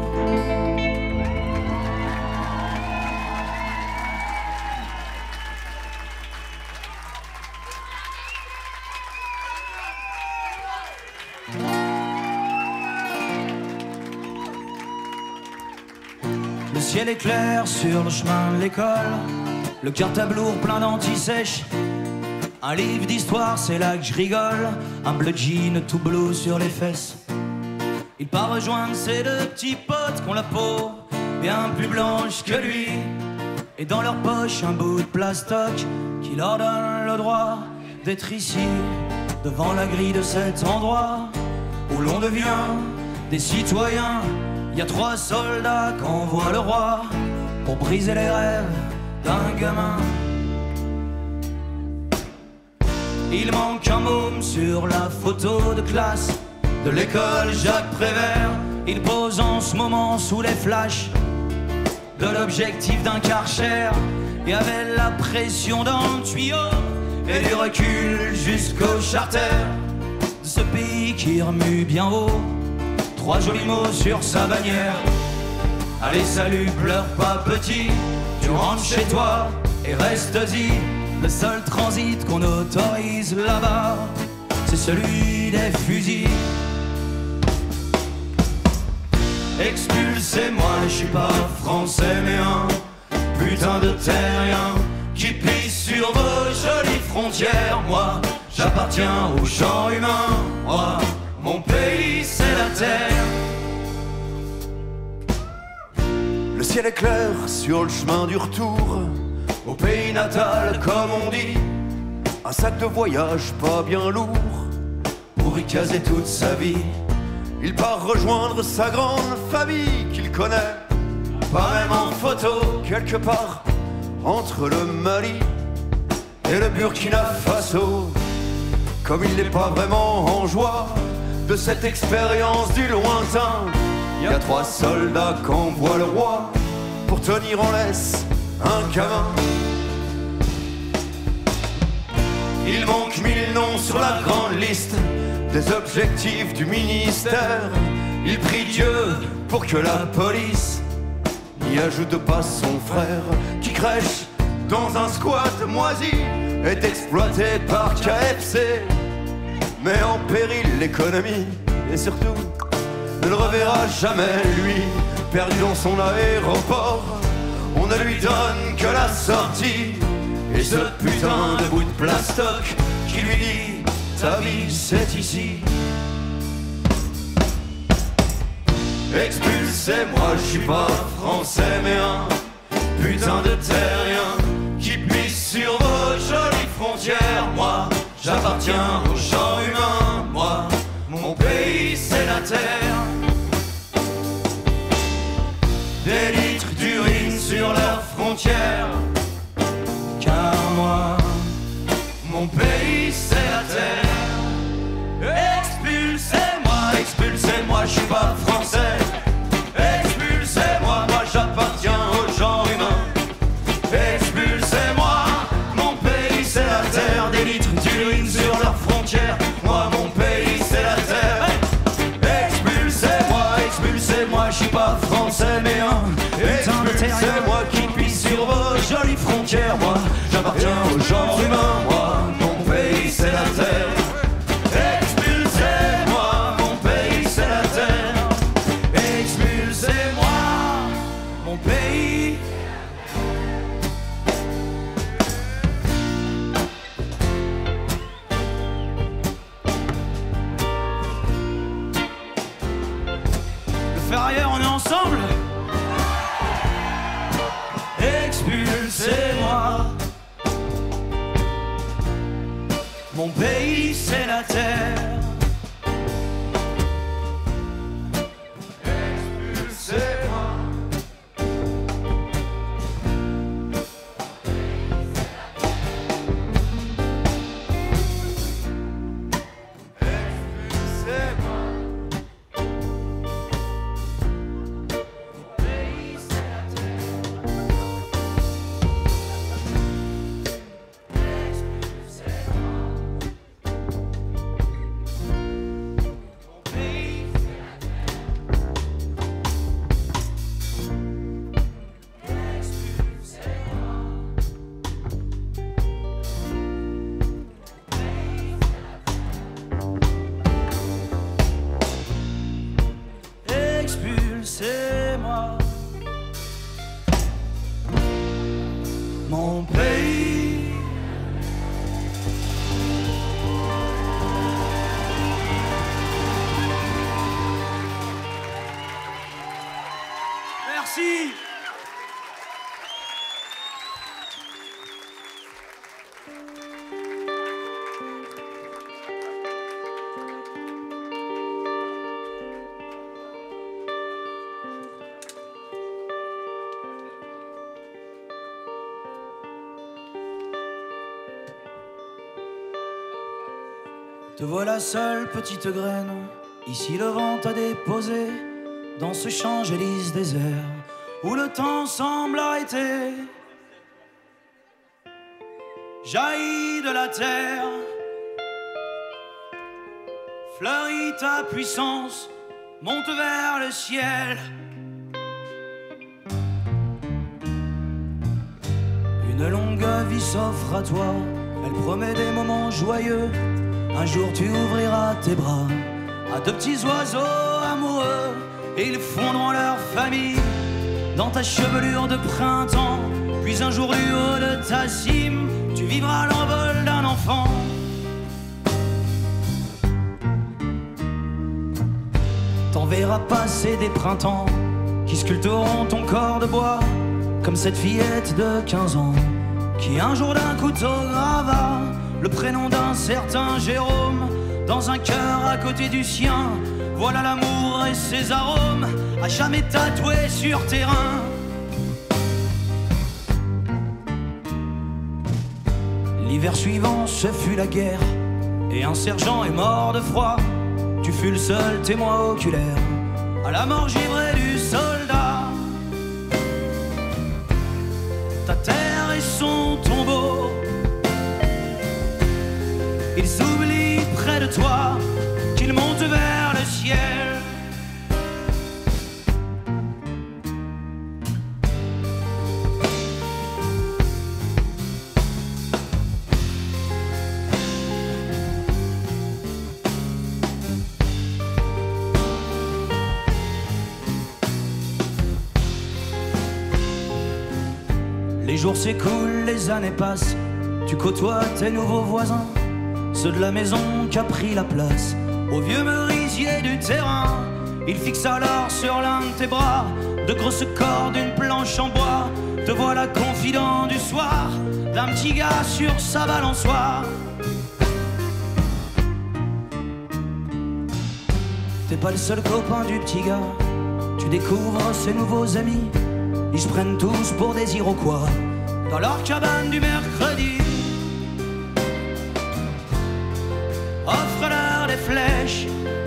Le ciel est clair sur le chemin de l'école, le cartablour plein d'anti-sèche. Un livre d'histoire, c'est là que je rigole, un bleu jean tout bleu sur les fesses. Il part rejoindre ses deux petits potes qui ont la peau bien plus blanche que lui, et dans leur poche un bout de plastoc qui leur donne le droit d'être ici, devant la grille de cet endroit où l'on devient des citoyens. Il y a 3 soldats qu'envoie le roi pour briser les rêves d'un gamin. Il manque un môme sur la photo de classe de l'école Jacques Prévert. Il pose en ce moment sous les flashs de l'objectif d'un Karcher, et avec la pression dans le tuyau et du recul jusqu'au charter de ce pays qui remue bien haut. 3 jolis mots sur sa bannière. Allez salut, pleure pas petit, tu rentres chez toi et reste-y. Le seul transit qu'on autorise là-bas, c'est celui des fusils. Expulsez-moi, je suis pas français mais un putain de terrien qui pisse sur vos jolies frontières. Moi, j'appartiens au genre humain. Moi, mon pays, c'est la terre. Le ciel est clair sur le chemin du retour, au pays natal comme on dit. Un sac de voyage pas bien lourd pour y caser toute sa vie. Il part rejoindre sa grande famille qu'il connaît, pas même en photo, quelque part entre le Mali et le Burkina Faso. Comme il n'est pas vraiment en joie de cette expérience du lointain, il y a 3 soldats qu'envoie le roi pour tenir en laisse un gamin. Il manque 1000 noms sur la grande liste des objectifs du ministère. Il prie Dieu pour que la police n'y ajoute pas son frère qui crèche dans un squat moisi, est exploité par KFC, met en péril l'économie et surtout ne le reverra jamais lui, perdu dans son aéroport. On ne lui donne que la sortie et ce putain de bout de plastoc qui lui dit ta vie c'est ici. Expulsez-moi, je suis pas français mais un putain de terrien qui pisse sur vos jolies frontières. Moi, j'appartiens au genre humain. Moi, mon pays c'est la terre. Des litres d'urine sur leurs frontières, car moi, mon pays c'est la terre. Expulsez-moi, expulsez-moi, je suis pas français. Expulsez-moi, moi j'appartiens au genre humain. Expulsez-moi, mon pays c'est la terre. Des litres d'urine sur leurs frontières, moi mon pays c'est la terre. Expulsez-moi, expulsez-moi, je suis pas français mais un putain de terrien. Expulsez-moi qui pisse sur vos jolies frontières. Moi j'appartiens au genre humain. Moi mon pays c'est la terre. Expulsez-moi, mon pays c'est la terre. Expulsez-moi, mon pays. Le ferrailleur, on est ensemble. Expulsez-moi, mon pays c'est la terre. Expulsez-moi. Te voilà seule, petite graine, ici le vent t'a déposé, dans ce champ Élysée désert, où le temps semble arrêter. Jaillit de la terre, fleurit ta puissance, monte vers le ciel. Une longue vie s'offre à toi, elle promet des moments joyeux. Un jour tu ouvriras tes bras à de petits oiseaux amoureux, et ils fondront leur famille dans ta chevelure de printemps. Puis un jour du haut de ta cime, tu vivras l'envol d'un enfant. T'en verras passer des printemps qui sculpteront ton corps de bois, comme cette fillette de 15 ans qui un jour d'un couteau grava le prénom d'un certain Jérôme dans un cœur à côté du sien. Voilà l'amour et ses arômes à jamais tatoués sur tes reins. L'hiver suivant, ce fut la guerre, et un sergent est mort de froid. Tu fus le seul témoin oculaire à la mort givrée du soldat. Ta terre et son tombeau, ils oublient près de toi qu'ils montent vers le ciel. Les jours s'écoulent, les années passent, tu côtoies tes nouveaux voisins, ceux de la maison qu'a pris la place au vieux merisier du terrain. Il fixe alors sur l'un de tes bras de grosses cordes, une planche en bois. Te voilà confident du soir d'un petit gars sur sa balançoire. T'es pas le seul copain du petit gars, tu découvres ses nouveaux amis. Ils se prennent tous pour des Iroquois dans leur cabane du mercredi. Offre-leur des flèches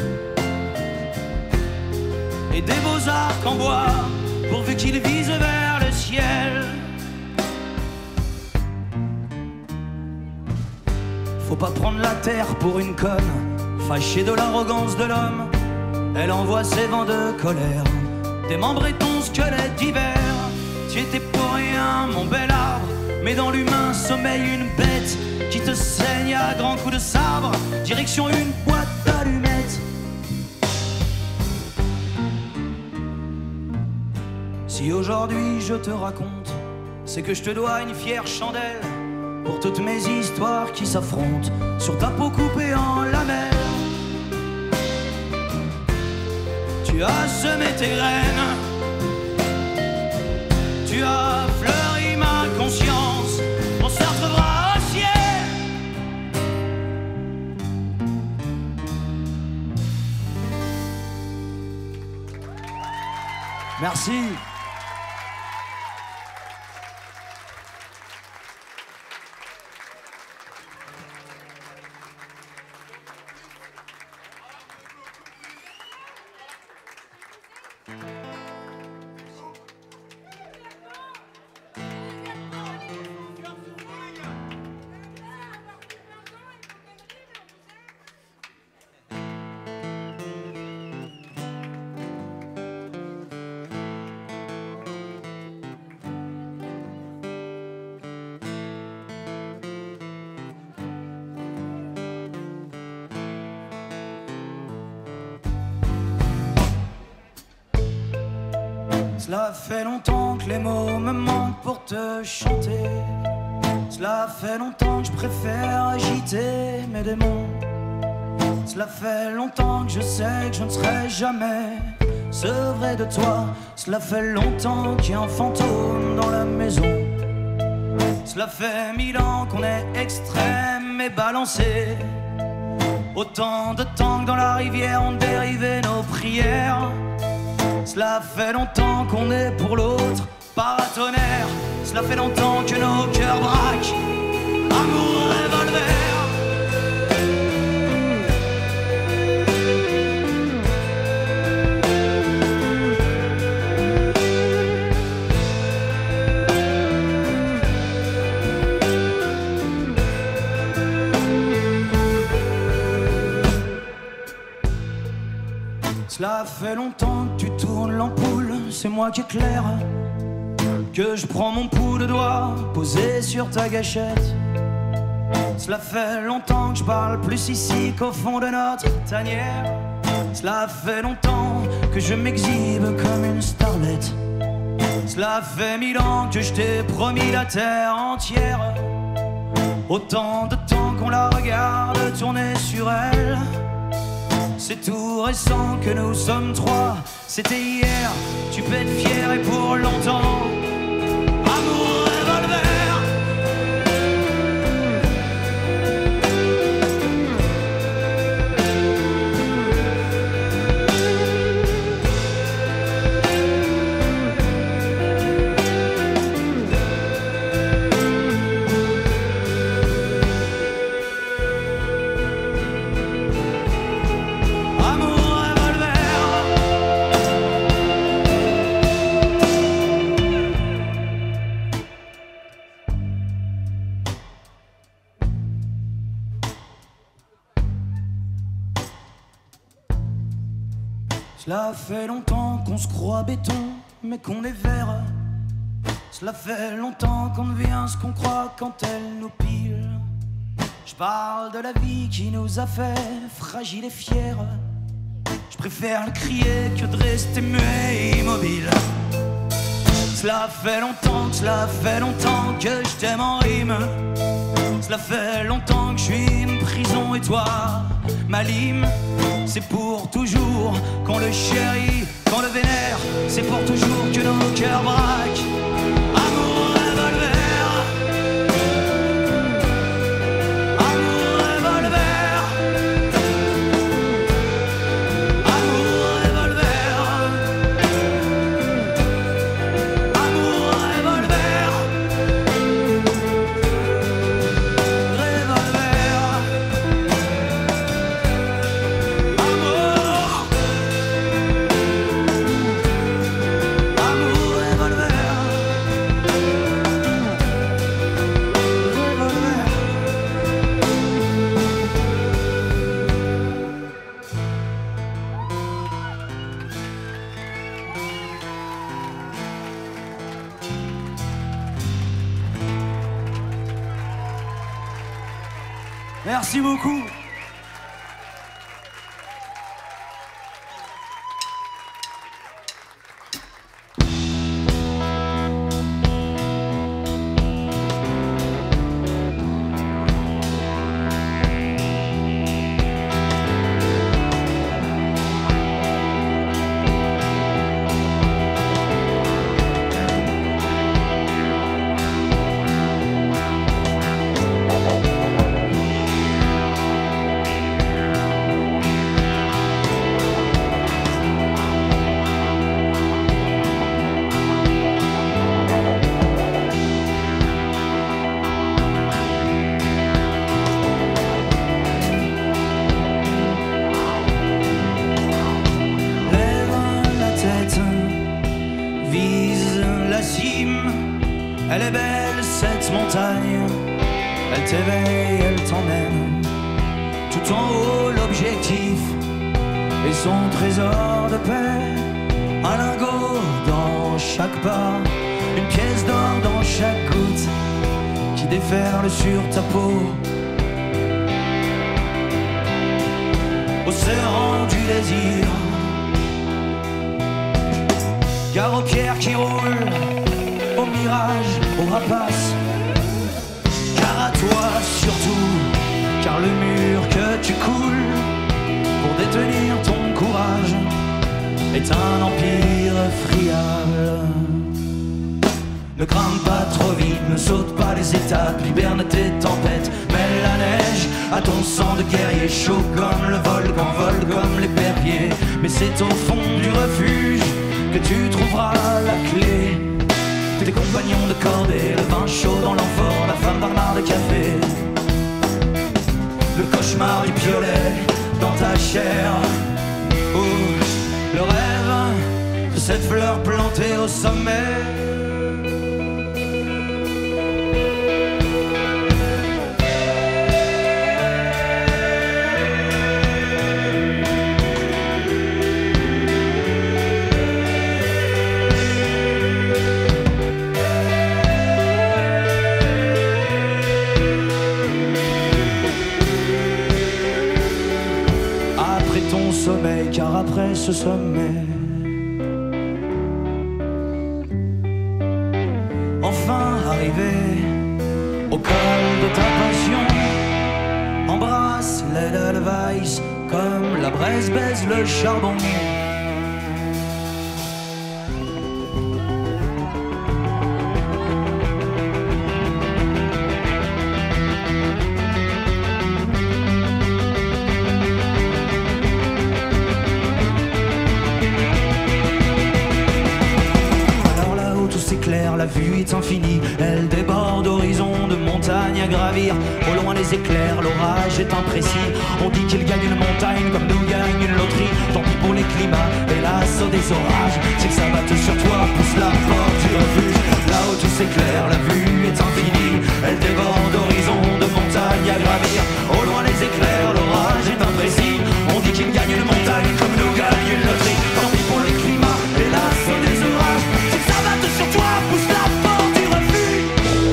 et des beaux arcs en bois, pourvu qu'ils visent vers le ciel. Faut pas prendre la terre pour une conne, fâchée de l'arrogance de l'homme. Elle envoie ses vents de colère, démembrer ton squelette d'hiver. Tu étais pour rien, mon bel arbre, mais dans l'humain sommeille une bête qui te saigne à grands coups de sabre, direction une boîte d'allumettes. Si aujourd'hui je te raconte, c'est que je te dois une fière chandelle pour toutes mes histoires qui s'affrontent sur ta peau coupée en lamelles. Tu as semé tes graines, tu as fleuri ma conscience, on se retrouvera au ciel. Merci. Cela fait longtemps que les mots me manquent pour te chanter. Cela fait longtemps que je préfère agiter mes démons. Cela fait longtemps que je sais que je ne serai jamais sevré de toi. Cela fait longtemps qu'il y a un fantôme dans la maison. Cela fait 1000 ans qu'on est extrême et balancé. Autant de temps que dans la rivière on dérivait nos prières. Cela fait longtemps qu'on est pour l'autre paratonnerre. Cela fait longtemps que nos cœurs braquent amour revolver. Cela fait longtemps que tu tournes l'ampoule, c'est moi qui éclaire, que je prends mon pouls de doigt posé sur ta gâchette. Cela fait longtemps que je parle plus ici qu'au fond de notre tanière. Cela fait longtemps que je m'exhibe comme une starlette. Cela fait 1000 ans que je t'ai promis la terre entière. Autant de temps qu'on la regarde tourner sur elle. C'est tout récent que nous sommes trois. C'était hier, tu peux être fier et pour longtemps. Amour revolver. Cela fait longtemps qu'on se croit béton, mais qu'on est vert. Cela fait longtemps qu'on devient ce qu'on croit quand elle nous pile. Je parle de la vie qui nous a fait fragiles et fiers. Je préfère le crier que de rester muet et immobile. Cela fait longtemps que je t'aime en rime. Cela fait longtemps que je suis une prison et toi, ma lime. C'est pour toujours qu'on le chérit, qu'on le vénère. C'est pour toujours que nos cœurs braquent. Amour revolver. Amour revolver. Amour revolver. Amour revolver. Revolver. Merci beaucoup. Elle est belle cette montagne, elle t'éveille, elle t'emmène. Tout en haut l'objectif et son trésor de paix. Un lingot dans chaque pas, une pièce d'or dans chaque goutte qui déferle sur ta peau. Océan du désir, gare aux pierres qui roulent, au mirage, au rapace. Car à toi surtout, car le mur que tu coules pour détenir ton courage est un empire friable. Ne grimpe pas trop vite, ne saute pas les étapes, hiberne tes tempêtes, mêle la neige à ton sang de guerrier, chaud comme le volcan, vole comme l'épervier. Mais c'est au fond du refuge que tu trouveras la clé. Tes compagnons de cordée, le vin chaud dans l'amphore, la femme barnard de café, le cauchemar du piolet dans ta chair. Oh, le rêve de cette fleur plantée au sommet. après ton sommeil, car après ce sommet, enfin arrivé au col de ta passion, embrasse l'Edelweiss comme la braise baise le charbon. La vue est infinie, elle déborde horizon de montagnes à gravir. Au loin les éclairs, l'orage est imprécis. On dit qu'il gagne une montagne comme nous gagne une loterie. Tant pis pour les climats et l'assaut des orages. C'est que ça batte sur toi, pousse la porte du refuge. Là-haut tout s'éclaire, la vue est infinie. Elle déborde horizon de montagnes à gravir. Au loin les éclairs, l'orage est imprécis. On dit qu'il gagne une montagne comme nous gagne une loterie. Tant pis pour les climats et l'assaut des orages. C'est que ça batte sur toi, pousse la porte du refuge.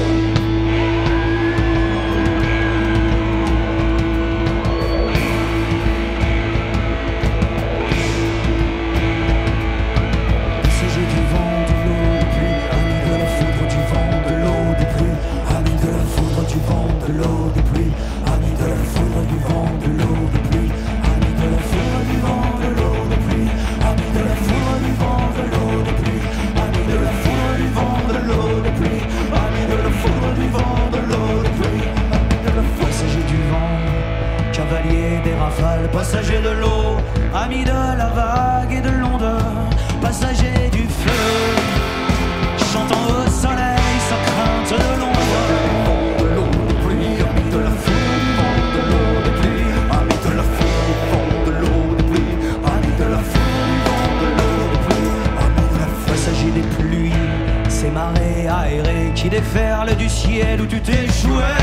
Passager du vent, de l'eau, des pluies, ami de la foudre, du vent, de l'eau, des pluies, ami de la foudre, du vent, de l'eau, des pluies, ami de la foudre, du vent, de l'eau, des pluies, ami de la foudre, du vent, de l'eau, des pluies, ami de la foudre, du vent, de l'eau, des pluies, ami de la foudre, du vent, de l'eau, des pluies, ami de la foudre, du vent, de l'eau, des pluies, ami de la foudre. Passager du vent, cavalier des rafales, passager de l'eau, ami de la vague et de l'ondeur, passager du feu, chantant au soleil sans crainte de l'ombre. De l'eau, des pluies, ami de la foudre, du vent, de l'eau, des pluies, ami de la foudre, du vent, de l'eau, des pluies, ami de la foudre, du vent, de l'eau, des pluies, ami de la foudre. Passager des pluies, ces marées aérées qui déferlent du ciel où tu t'es joué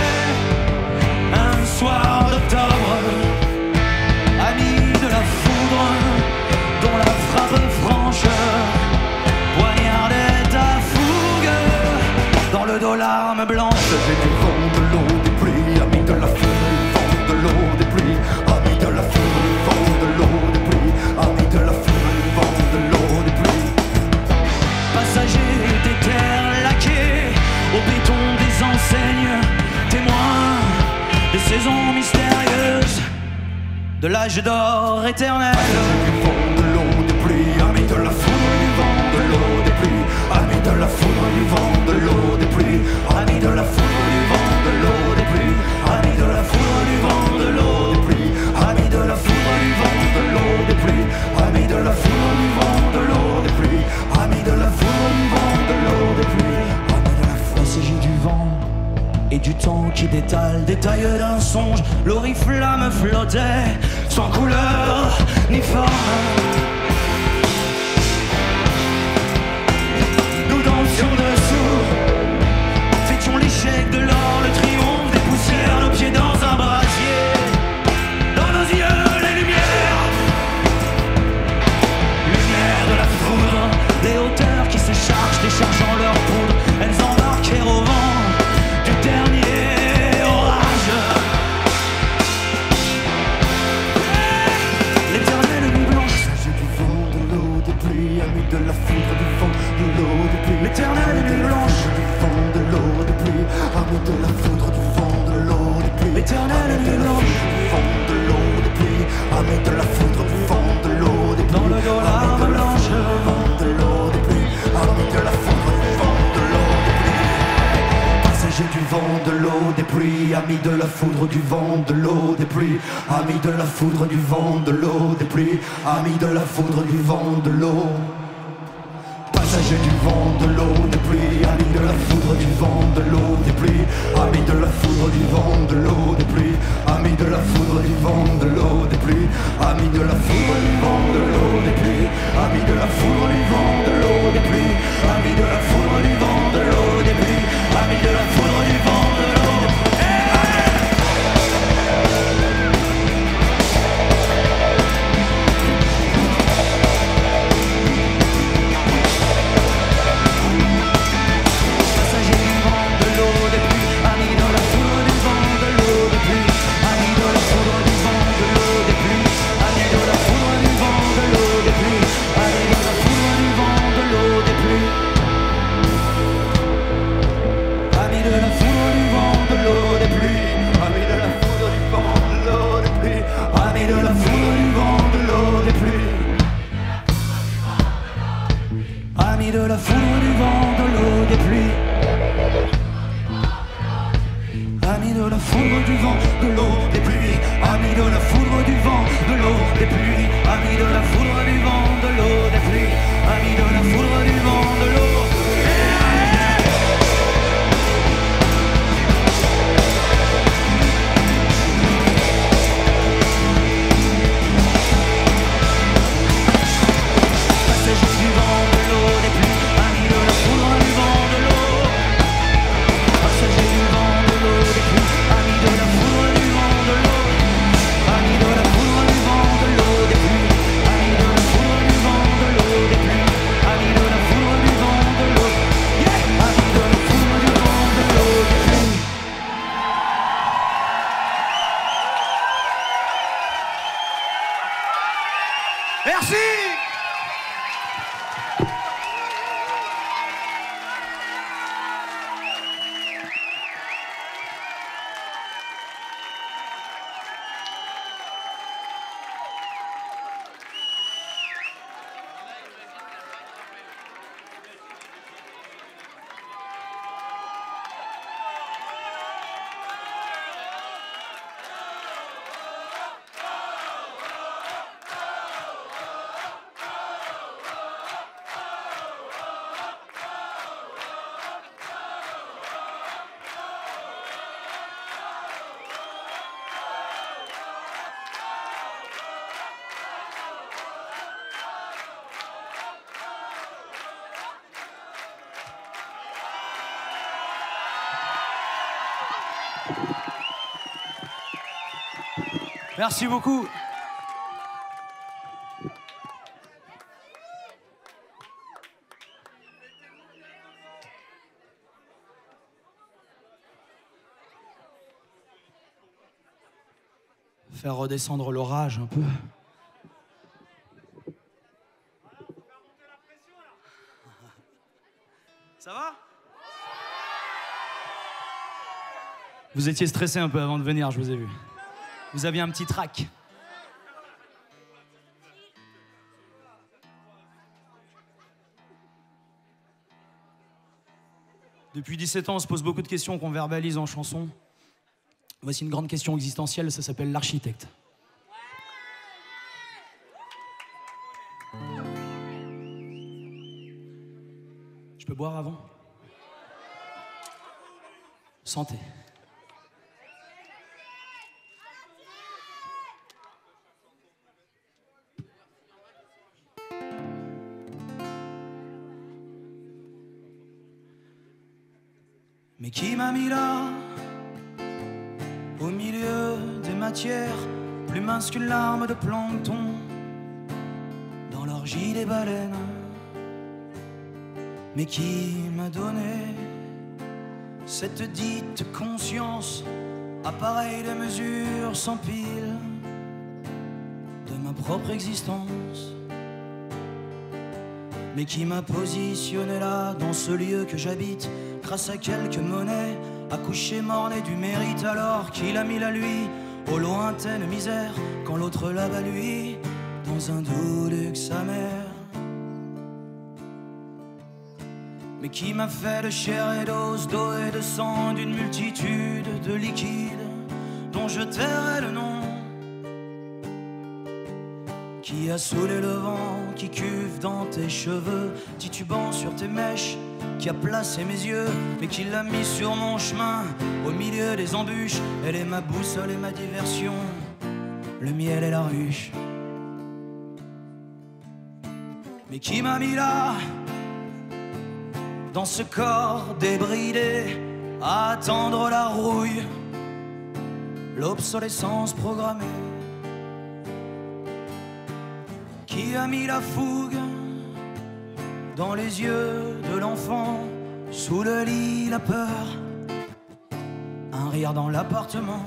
un soir d'octobre, ami de la foudre dont la frappe franche poignardait ta fougue dans le dos l'arme blanche. Passager du vent, de l'eau, des pluies, ami de la foudre, du vent, de l'eau, des pluies, ami de la foudre, du vent, de l'eau, des pluies, ami de la foudre, du vent, de l'eau, des pluies. Passager des terres laquées au béton des enseignes, témoins des saisons mystérieuses de l'âge d'or éternel. Passager du vent, de l'eau, des pluies, ami de la foudre, du vent, de l'eau, des pluies, ami de la foudre, du vent, de l'eau, des pluies, ami de la foudre, du vent, de l'eau, des pluies, ami de la foudre, du vent, de l'eau, des pluies, ami de la foudre, du vent, de l'eau, des pluies, ami de la foudre, du vent, de l'eau, des pluies, ami de la foudre, du vent, de l'eau, des pluies, ami de la foudre. Passager du vent et du temps qui détale, détail d'un songe, l'oriflamme flottait sans couleur ni forme. Nous dansions dessous, fêtions l'échec de l'or, le triomphe des poussières, nos pieds dans un brasier, dans nos yeux les lumières, lumière de la foudre, des hauteurs qui se chargent, déchargeant leur poudre, elles embarquèrent au vent du dernier orage. L'éternelle nuit blanche. Passager du vent, de l'eau, des pluies, ami de la foudre, du vent, de l'eau, des pluies. L'éternelle nuit blanche. Du vent, de l'eau, des pluies, ami de la foudre, du vent, de l'eau, des pluies. L'éternelle nuit blanche. Du vent, de l'eau, des pluies, ami de la foudre, du vent, de l'eau, des pluies. Dans le dos l'arme blanche. Du vent, de l'eau, des pluies, ami de la foudre, du vent, de l'eau, des pluies. Passager du vent, de l'eau, des pluies, ami de la foudre, du vent, de l'eau, des pluies, ami de la foudre, du vent, de l'eau, des pluies, ami de la foudre, du vent, de l'eau. Passager du vent, de l'eau, des pluies, ami de la foudre, du vent, de l'eau, des pluies, ami de la foudre, du vent, de l'eau, des pluies, ami de la foudre, du vent, de l'eau, des pluies, ami de la foudre, du vent, de l'eau, des pluies, ami de la foudre, du vent, de l'eau, des pluies, ami de la foudre, du vent, de l'eau, des pluies, ami de la foudre, du vent, de l'eau. Ami de la foudre, du vent, de l'eau, des pluies, ami de la Amis de la foudre, du vent, de l'eau, des pluies. Amis de la foudre, du vent, de l'eau, des pluies. Amis de la foudre, du vent, de l'eau, des pluies. Amis de la foudre, du vent, de l'eau, des pluies. Amis de la foudre, du vent, de l'eau. Merci. Merci beaucoup. Faire redescendre l'orage un peu. Ça va? Vous étiez stressé un peu avant de venir, je vous ai vu. Vous aviez un petit trac. Depuis 17 ans, on se pose beaucoup de questions qu'on verbalise en chanson. Voici une grande question existentielle, ça s'appelle l'architecte. Je peux boire avant? Santé. Mais qui m'a mis là, au milieu des matières plus minces qu'une larme de plancton, dans l'orgie des baleines? Mais qui m'a donné cette dite conscience, appareil de mesure sans pile de ma propre existence? Mais qui m'a positionné là, dans ce lieu que j'habite, grâce à quelques monnaies, accouché morné du mérite, alors qu'il a mis la lui aux lointaines misères, quand l'autre là-bas lui, dans un doux luxe amer. Mais qui m'a fait de chair et d'os, d'eau et de sang, d'une multitude de liquides dont je tairai le nom, qui a saoulé le vent, qui cuve dans tes cheveux, titubant sur tes mèches, qui a placé mes yeux, mais qui l'a mis sur mon chemin, au milieu des embûches. Elle est ma boussole et ma diversion, le miel et la ruche. Mais qui m'a mis là, dans ce corps débridé, à attendre la rouille, l'obsolescence programmée? Qui a mis la fougue dans les yeux de l'enfant, sous le lit la peur, un rire dans l'appartement?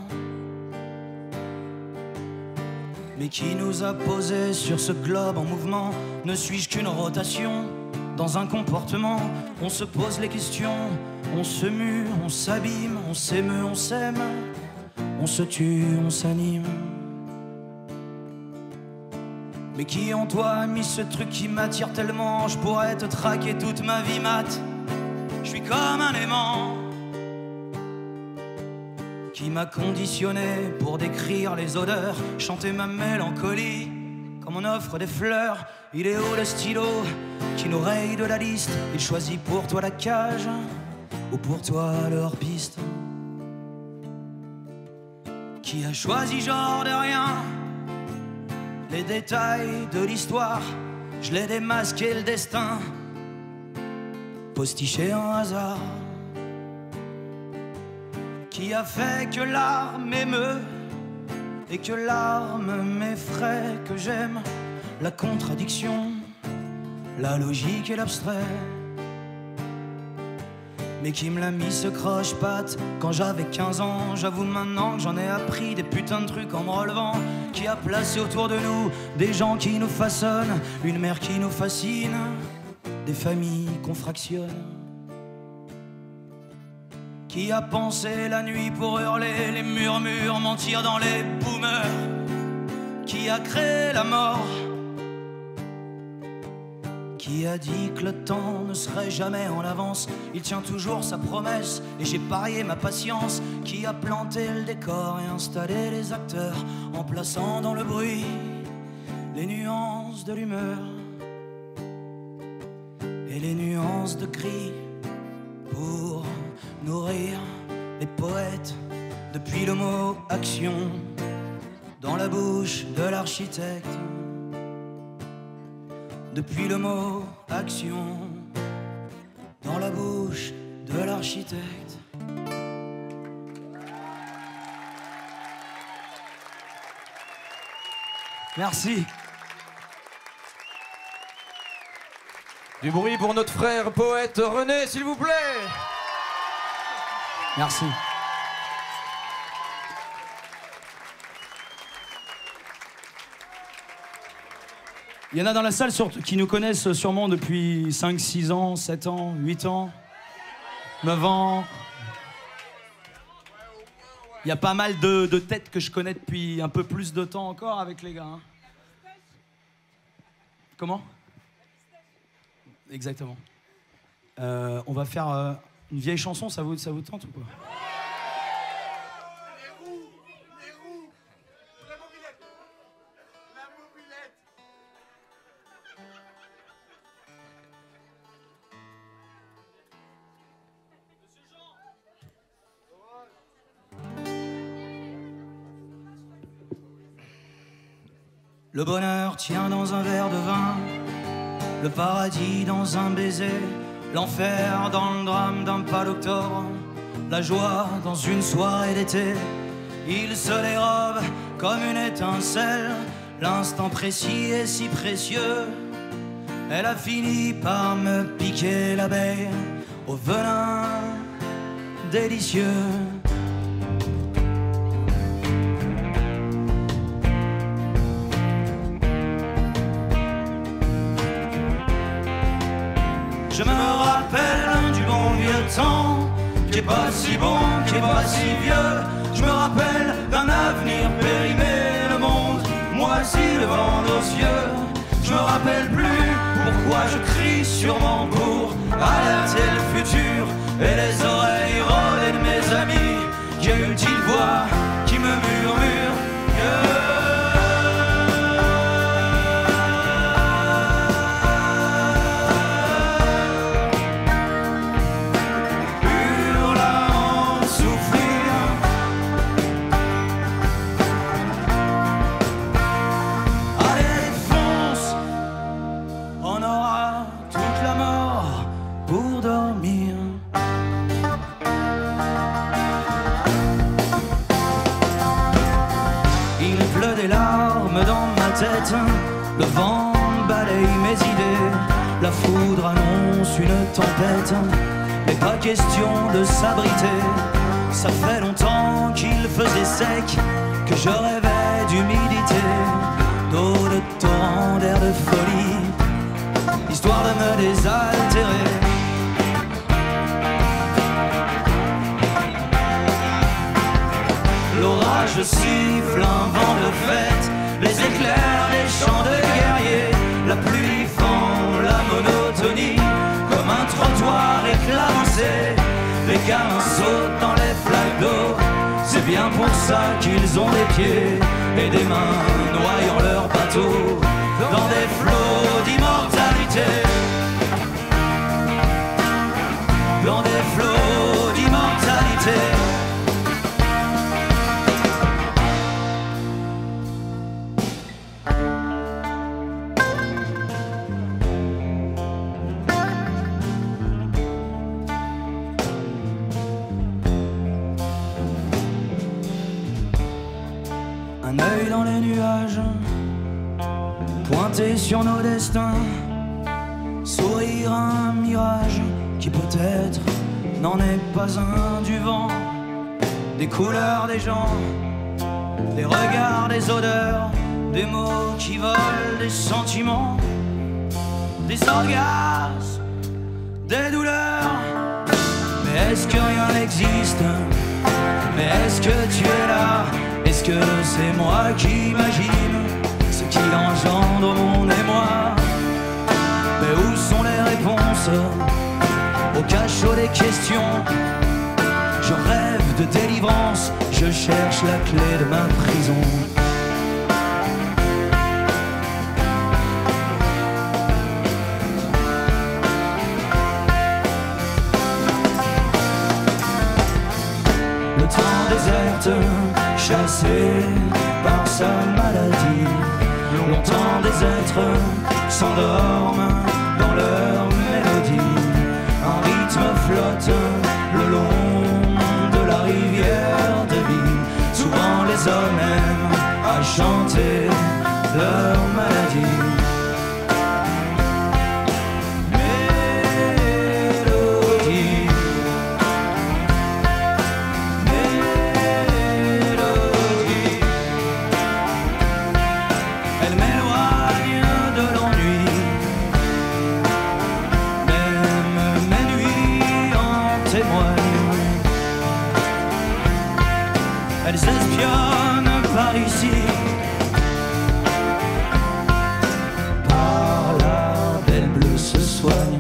Mais qui nous a posé sur ce globe en mouvement? Ne suis-je qu'une rotation dans un comportement? On se pose les questions, on se mue, on s'abîme, on s'émeut, on s'aime, on se tue, on s'anime. Mais qui en toi a mis ce truc qui m'attire tellement? Je pourrais te traquer toute ma vie, mat. Je suis comme un aimant qui m'a conditionné pour décrire les odeurs, chanter ma mélancolie comme on offre des fleurs. Il est où le stylo qui nous raye de la liste? Il choisit pour toi la cage ou pour toi le hors-piste? Qui a choisi genre de rien les détails de l'histoire? Je l'ai démasqué le destin, postiché en hasard. Qui a fait que l'art m'émeut et que l'arme m'effraie, que j'aime la contradiction, la logique et l'abstrait. Mais qui me l'a mis ce croche-patte quand j'avais 15 ans? J'avoue maintenant que j'en ai appris des putains de trucs en me relevant. Qui a placé autour de nous des gens qui nous façonnent, une mère qui nous fascine, des familles qu'on fractionne. Qui a pensé la nuit pour hurler les murmures, mentir dans les boomers? Qui a créé la mort? Qui a dit que le temps ne serait jamais en avance? Il tient toujours sa promesse et j'ai parié ma patience. Qui a planté le décor et installé les acteurs en plaçant dans le bruit les nuances de l'humeur et les nuances de gris pour nourrir les poètes? Depuis le mot action dans la bouche de l'architecte, depuis le mot action dans la bouche de l'architecte. Merci. Du bruit pour notre frère poète René, s'il vous plaît. Merci. Il y en a dans la salle qui nous connaissent sûrement depuis 5, 6 ans, 7 ans, 8 ans, 9 ans. Il y a pas mal de têtes que je connais depuis un peu plus de temps encore avec les gars. Hein. Comment? Exactement. On va faire une vieille chanson, ça vous tente ou pas? Le bonheur tient dans un verre de vin, le paradis dans un baiser, l'enfer dans le drame d'un pas d'octobre, la joie dans une soirée d'été. Il se dérobe comme une étincelle, l'instant précis est si précieux. Elle a fini par me piquer l'abeille au venin délicieux. Je me rappelle du bon vieux temps, qui est pas si bon, qui est pas si vieux. Je me rappelle d'un avenir périmé, le monde moisi devant nos yeux. Je me rappelle plus pourquoi je crie sûrement pour alerter le futur. Et les oreilles rôlées de mes amis, qui a une petite voix qui me murmure que le vent balaye mes idées, la foudre annonce une tempête, mais pas question de s'abriter. Ça fait longtemps qu'il faisait sec, que je rêvais d'humidité, d'eau de torrent, d'air de folie, histoire de me désaltérer. L'orage siffle, un vent de fête, les éclairs des champs de guerre Les gamins sautent dans les flaques d'eau. C'est bien pour ça qu'ils ont des pieds et des mains noyant leur bateau dans des flots d'immortalité. Dans des flots d'immortalité. Un œil dans les nuages, pointé sur nos destins, sourire un mirage qui peut-être n'en est pas un, du vent, des couleurs des gens, des regards, des odeurs, des mots qui volent, des sentiments, des orgasmes, des douleurs. Mais est-ce que rien n'existe? Mais est-ce que tu es là? Est-ce que c'est moi qui imagine ce qui engendre mon émoi? Mais où sont les réponses au cachot des questions? Je rêve de délivrance, je cherche la clé de ma prison. Le temps déserte, chassé par sa maladie. Longtemps des êtres s'endorment dans leur mélodie. Un rythme flotte le long de la rivière de vie. Souvent les hommes aiment à chanter leur maladie. Elles espionnent par ici, par la belle bleue se soigne.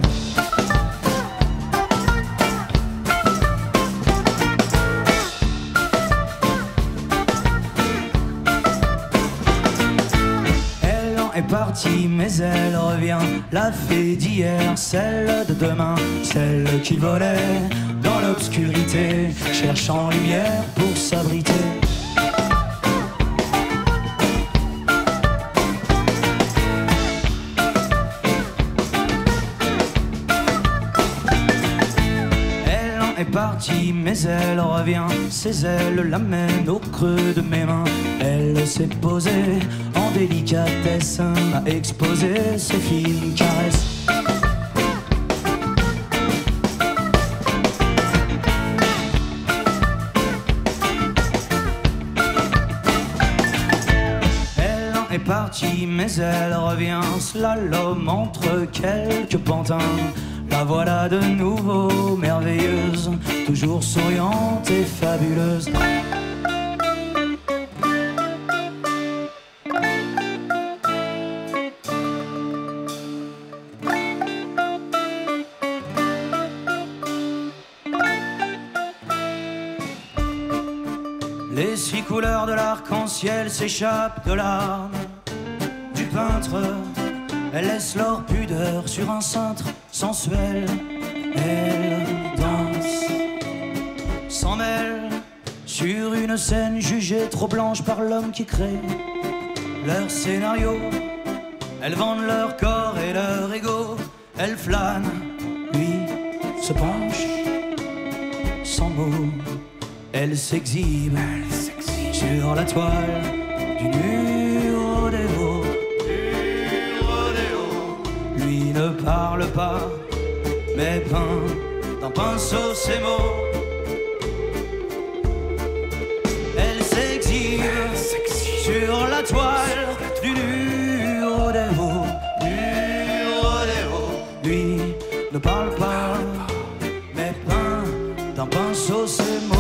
Elle en est partie, mais elle revient. La fée d'hier, celle de demain, celle qui volait dans l'obscurité, cherchant lumière pour s'abriter. Elle en est partie, mais elle revient. Ses ailes l'amènent au creux de mes mains. Elle s'est posée en délicatesse, m'a exposé ses fines caresses. Est partie, mais elle revient, slalom entre quelques pantins. La voilà de nouveau merveilleuse, toujours souriante et fabuleuse. Les 6 couleurs de l'arc-en-ciel s'échappent de l'âme du peintre. Elle laisse leur pudeur sur un cintre sensuel. Elle danse, s'en mêle sur une scène jugée trop blanche par l'homme qui crée leur scénario. Elles vendent leur corps et leur ego. Elle flâne, lui se penche sans mots. Elle s'exhibe sur la toile du mur des hauts. Lui ne parle pas, mais peint d'un pinceau ses mots. Elle s'exhibe sur la toile du mur des hauts. Lui ne parle pas, mais peint d'un pinceau ses mots.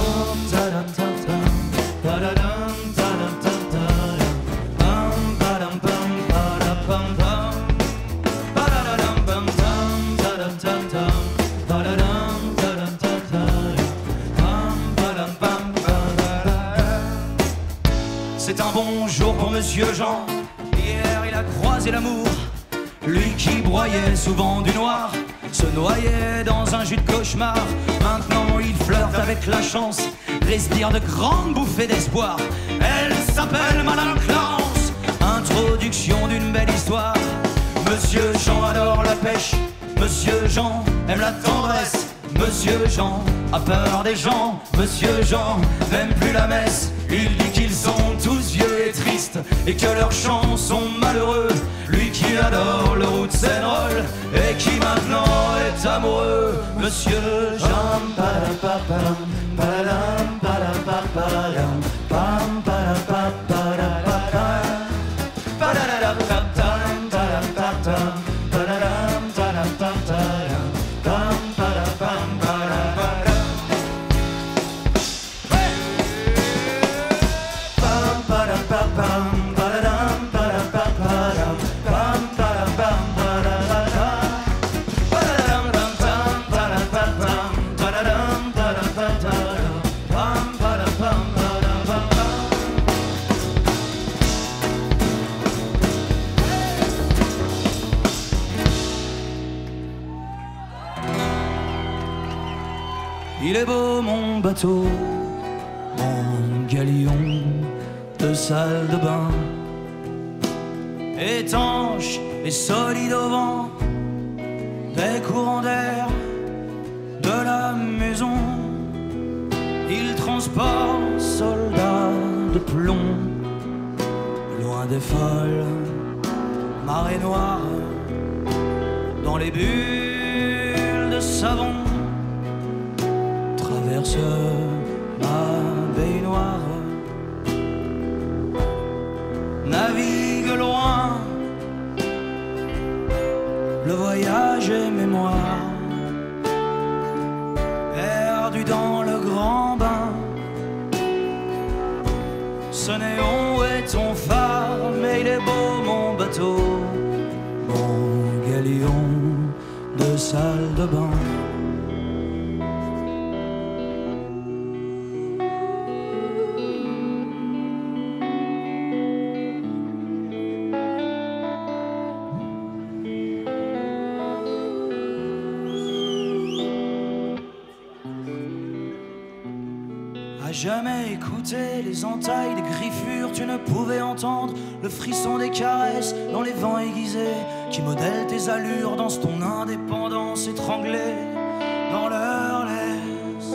Monsieur Jean. Hier il a croisé l'amour, lui qui broyait souvent du noir, se noyait dans un jus de cauchemar. Maintenant il flirte avec la chance, respire de grandes bouffées d'espoir. Elle s'appelle Madame Clance. Introduction d'une belle histoire. Monsieur Jean adore la pêche, Monsieur Jean aime la tendresse, Monsieur Jean a peur des gens, Monsieur Jean n'aime plus la messe. Il dit qu'ils sont tous vieux et tristes et que leurs chants sont malheureux. Lui qui adore le rock'n'roll et qui maintenant est amoureux, Monsieur Jean. Padapapam, padam, padapapam, pam, padapapam, padadadapam, padapapam, padadam, padapapam, pam, padapam, padapapam. Pam, padapapam, padadam, padapapam, pam, padapam, padadadam. Padadam, padam, padapapam, padadam, padapapam, pam, padapam, padapapam. Il est beau mon bateau, mon galion de salle de bain, étanche et solide au vent des courants d'air de la maison. Il transporte soldats de plomb loin des folles marées noires, dans les bulles de savon traverse ma baignoire. Navigue loin, le voyage est mémoire, perdu dans le grand bain. Ce néon est ton phare, mais il est beau mon bateau, mon galion de salle de bain. Jamais écouté les entailles des griffures, tu ne pouvais entendre le frisson des caresses dans les vents aiguisés qui modèlent tes allures, dansent ton indépendance étranglée dans leur laisse.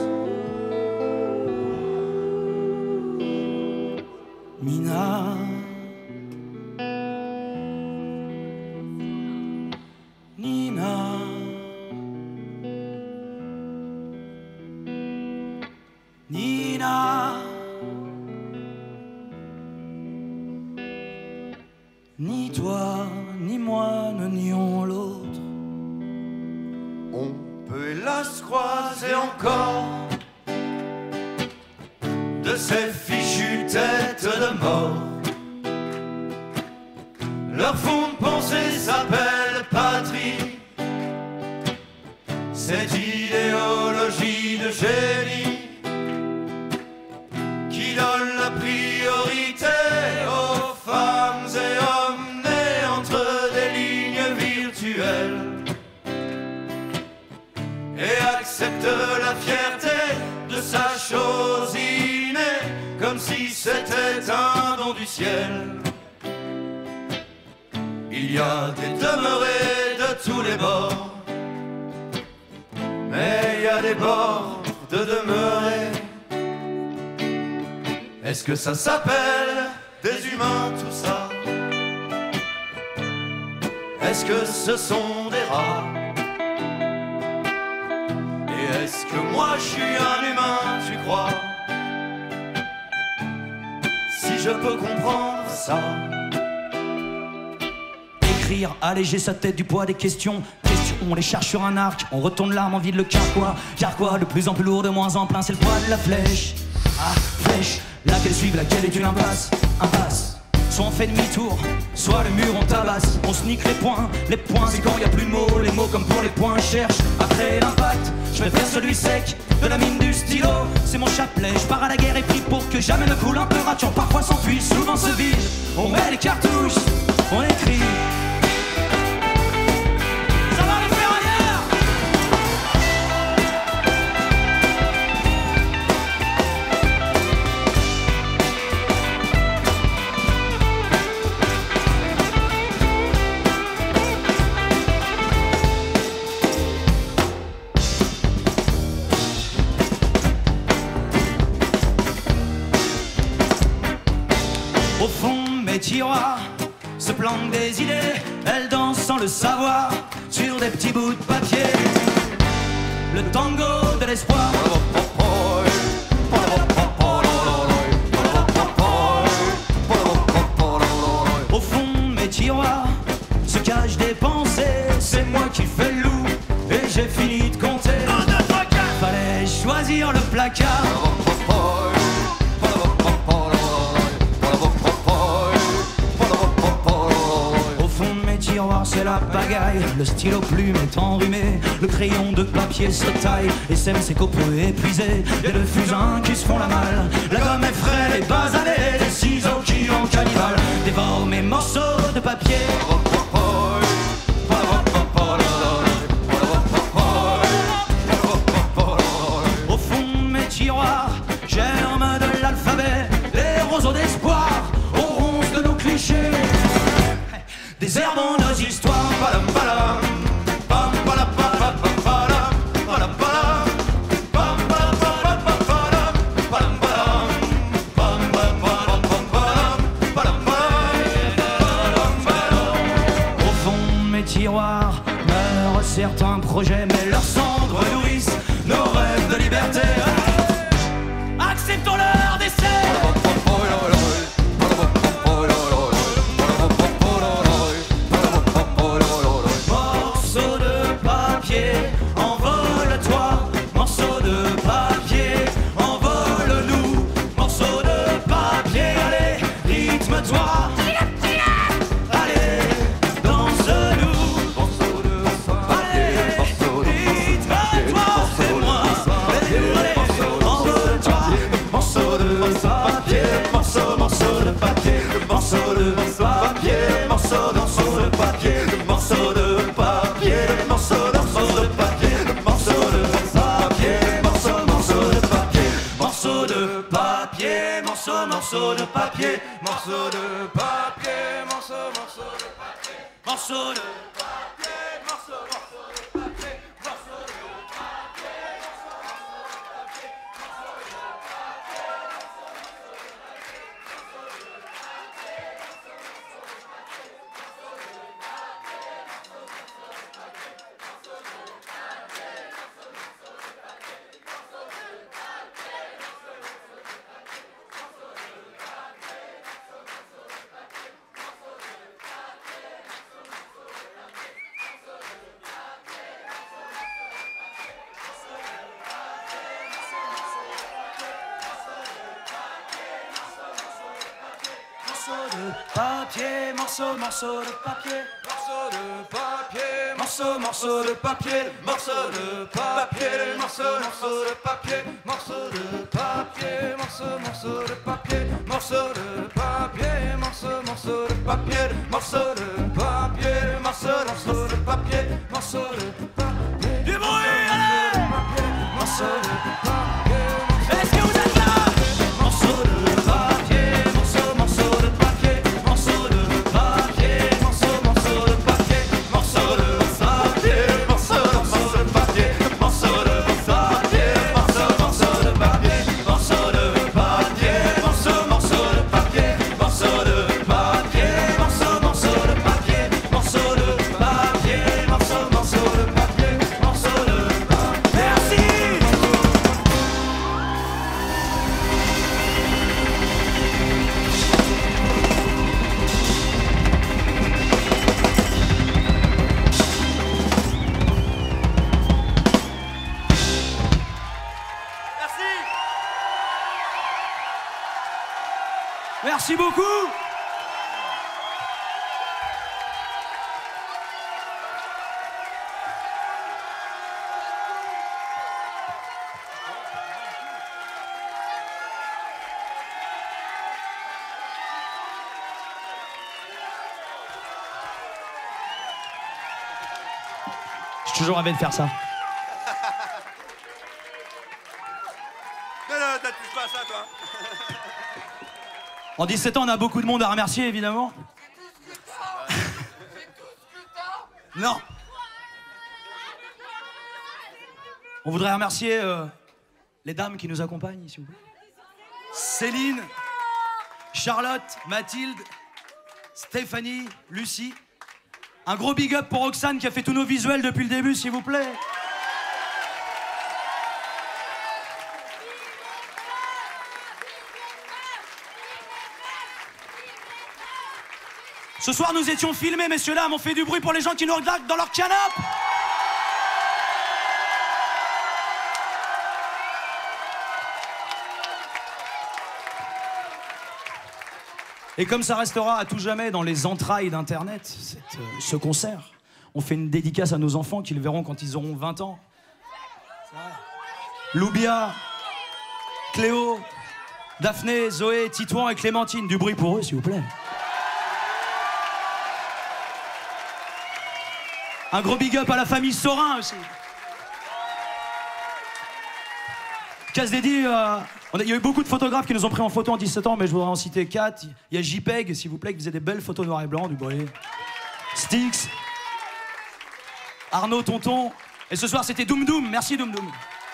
Nina, Nina, Nina, ni toi ni moi ne nions l'autre. On peut hélas croiser encore De ces fichues têtes de mort. Leur fond de pensée s'appelle patrie, cette idéologie de génie qui donne la priorité aux femmes et hommes nés entre des lignes virtuelles et accepte la fierté de sa chose innée comme si c'était un don du ciel. Il y a des demeurés de tous les bords, mais il y a des bords de demeurés. Est-ce que ça s'appelle des humains tout ça? Est-ce que ce sont des rats? Et est-ce que moi je suis un humain, tu crois? Si je peux comprendre ça. Écrire, alléger sa tête du poids des questions. On les charge sur un arc, on retourne l'arme en vide le carquois. Carquois de plus en plus lourd, de moins en plein, c'est le poids de la flèche. Ah, flèche, laquelle suivre, laquelle est une impasse. Impasse, soit on fait demi-tour, soit le mur on tabasse, on se nique les points c'est quand y a plus de mots, les mots comme pour les points cherchent à créer l'impact. Je vais faire celui sec de la mine du stylo, c'est mon chapelet, je pars à la guerre et prie pour que jamais ne coule un peu rature, parfois s'enfuit, souvent se vide. On met les cartouches, on écrit. Ça va les ferrailleurs? Au fond de mes tiroirs se planquent des idées, elles dansent sans le savoir sur des petits bouts de papier. Le tango de l'espoir. Au fond de mes tiroirs se cachent des pensées, c'est moi qui fais le loup et j'ai fini de compter. Fallait choisir le placard. C'est la pagaille, le stylo plume est enrhumé, le crayon de papier se taille et sème ses copeaux épuisés. Y'a le fusain qui se font la malle, la gomme est frêle et basanée, les ciseaux qui en cannibale dévorent mes morceaux de papier. Au fond de mes tiroirs germent de l'alphabet, les roseaux d'espoir, on ronce de nos clichés. Des airs dans nos histoires. Au fond de mes tiroirs meurent certains projets, mais leurs cendres nourrissent nos rêves de liberté. Acceptons leur décès. Morceau de papier, morceau de papier, morceau de papier, morceau de papier, morceau de papier, morceau de papier, morceau, morceau de papier, morceau de papier, morceau de papier, morceau de papier, morceau de papier, morceau de papier, morceau de papier, morceau de papier, morceau de papier, morceau de papier, morceau de papier, morceau de papier, du bruit, allez, morceau de papier, est-ce que vous êtes là? Morceau de papier, morceau de papier, morceau de papier, morceau de papier, morceau de papier, morceau de papier, morceau de papier, morceau de papier, morceau de papier, morceau de papier, morceau de papier, morceau de papier, morceau de papier, morceau de papier, morceau de papier. Merci. Merci beaucoup. J'ai toujours rêvé de faire ça. Non, touche pas à ça, toi. En 17 ans, on a beaucoup de monde à remercier, évidemment. Non. On voudrait remercier les dames qui nous accompagnent, s'il vous plaît. Céline, Charlotte, Mathilde, Stéphanie, Lucie. Un gros big up pour Roxane qui a fait tous nos visuels depuis le début, s'il vous plaît. Ce soir, nous étions filmés, messieurs, dames. On fait du bruit pour les gens qui nous regardent dans leur canapé. Et comme ça restera à tout jamais dans les entrailles d'Internet, ce concert, on fait une dédicace à nos enfants qui le verront quand ils auront 20 ans. Loubia, Cléo, Daphné, Zoé, Titouan et Clémentine. Du bruit pour eux, s'il vous plaît. Un gros big up à la famille Sorin aussi. Casse dédié, il y a eu beaucoup de photographes qui nous ont pris en photo en 17 ans, mais je voudrais en citer 4. Il y a JPEG, s'il vous plaît, qui faisait des belles photos noir et blanc, du bruit. Styx, Arnaud Tonton, et ce soir c'était Doom Doom. Merci Doom Doom.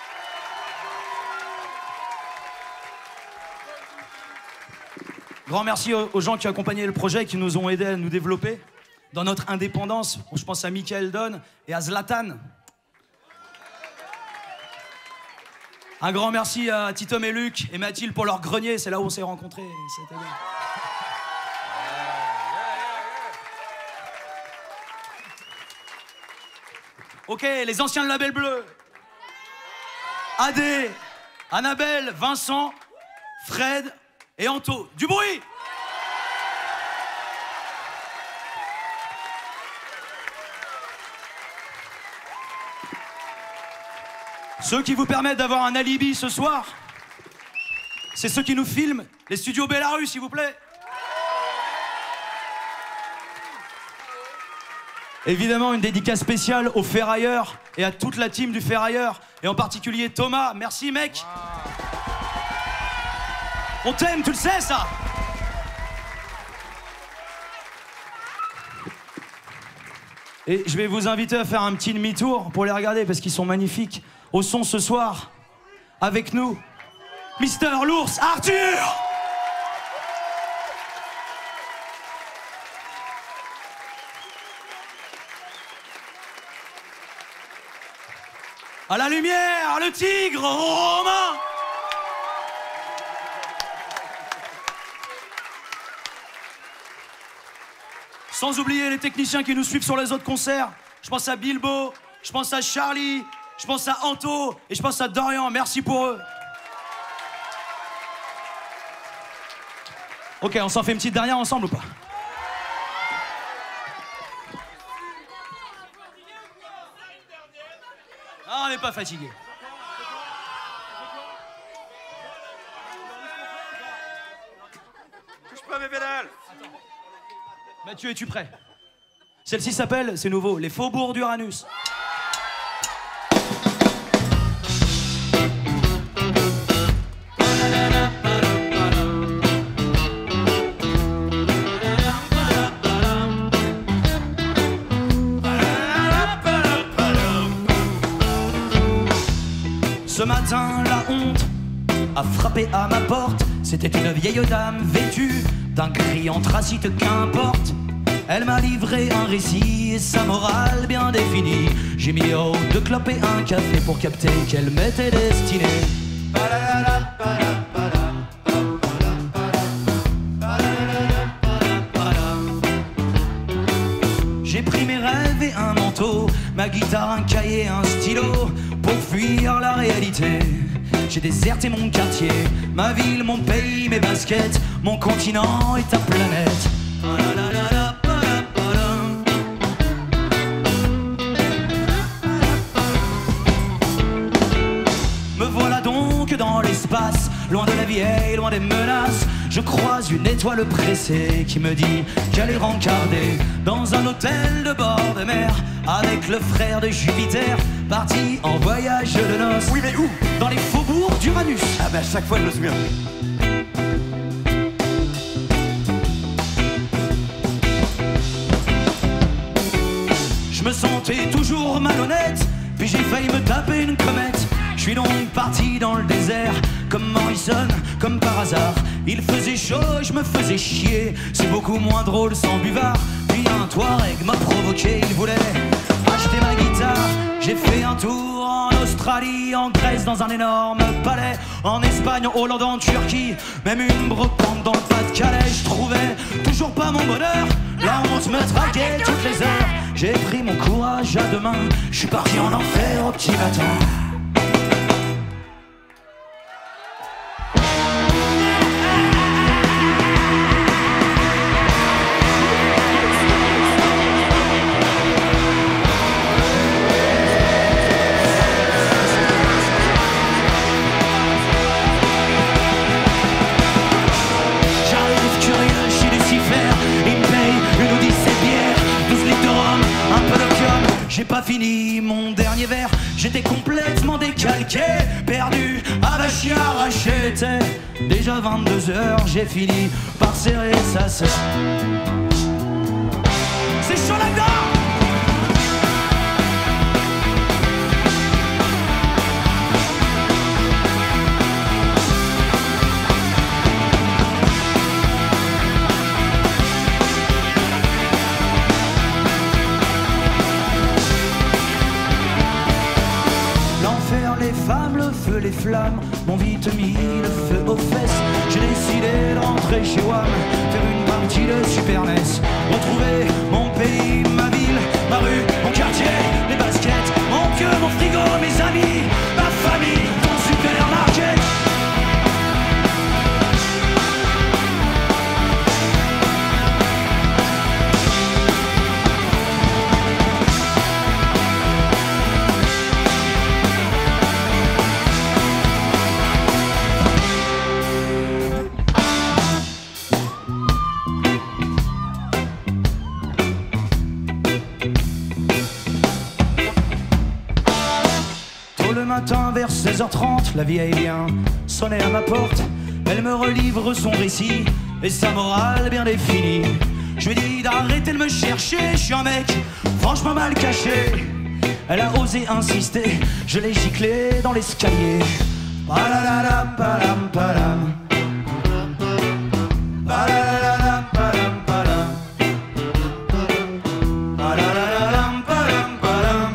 Grand merci aux gens qui ont accompagné le projet, qui nous ont aidés à nous développer dans notre indépendance. Je pense à Michael Don et à Zlatan. Un grand merci à Titom et Luc et Mathilde pour leur grenier. C'est là où on s'est rencontrés. C'était bien. Ok, les anciens de Label Bleu. Adé, Annabelle, Vincent, Fred et Anto. Du bruit! Ceux qui vous permettent d'avoir un alibi ce soir, c'est ceux qui nous filment, les studios Belarus, s'il vous plaît. Évidemment, une dédicace spéciale aux ferrailleurs et à toute la team du ferrailleur, et en particulier Thomas. Merci, mec. On t'aime, tu le sais, ça. Et je vais vous inviter à faire un petit demi-tour pour les regarder parce qu'ils sont magnifiques. Au son ce soir, avec nous, Mister l'ours Arthur. À la lumière, le tigre, Romain. Sans oublier les techniciens qui nous suivent sur les autres concerts. Je pense à Bilbo, je pense à Charlie, je pense à Anto et je pense à Dorian. Merci pour eux. Ok, on s'en fait une petite dernière ensemble ou pas? Ah, on n'est pas fatigué. Touche pas mes pédales. Mathieu, es-tu prêt? Celle-ci s'appelle, c'est nouveau, les Faubourgs d'Uranus. Ce matin, la honte a frappé à ma porte. C'était une vieille dame vêtue d'un gris anthracite, qu'importe. Elle m'a livré un récit et sa morale bien définie. J'ai mis haut deux clopes et un café pour capter qu'elle m'était destinée. J'ai pris mes rêves et un manteau, ma guitare, un cahier, un stylo, pour fuir la réalité. J'ai déserté mon quartier, ma ville, mon pays, mes baskets, mon continent et ta planète. Me voilà donc dans l'espace, loin de la vieille, loin des menaces. Je croise une étoile pressée qui me dit qu'elle est rencardée dans un hôtel de bord de mer, avec le frère de Jupiter, parti en voyage de noces. Oui, mais où? Dans les faubourgs d'Uranus. Ah bah à chaque fois je me souviens. Je me sentais toujours malhonnête, puis j'ai failli me taper une comète. Je suis donc parti dans le désert, comme Morrison, comme par hasard. Il faisait chaud, je me faisais chier, c'est beaucoup moins drôle sans buvard. Puis un Touareg m'a provoqué, il voulait acheter ma guitare. J'ai fait un tour en Australie, en Grèce, dans un énorme palais, en Espagne, en Hollande, en Turquie, même une brocante dans le Pas-de-Calais. Je trouvais toujours pas mon bonheur, la honte me traquait toutes les heures. J'ai pris mon courage à deux mains, je suis parti en enfer au petit matin. J'ai pas fini mon dernier verre, j'étais complètement décalqué, perdu, avachi, arraché. T'es déjà 22h, j'ai fini par serrer sa sœur. C'est chaud là-dedans! Les femmes, le feu, les flammes m'ont vite mis le feu aux fesses. J'ai décidé de rentrer chez WAM, faire une partie de Super NES, retrouver mon pays, ma ville, ma rue, mon quartier, les baskets, mon cœur, mon frigo, mes amis, ma famille, mon supermarché. Matin vers 16h30, la vieille vient sonner à ma porte. Elle me relivre son récit et sa morale bien définie. Je lui dis d'arrêter de me chercher, je suis un mec franchement mal caché. Elle a osé insister, je l'ai giclé dans l'escalier. Palalala, palam, palam. Palalala, palam, palam. Palalala, palam, palam.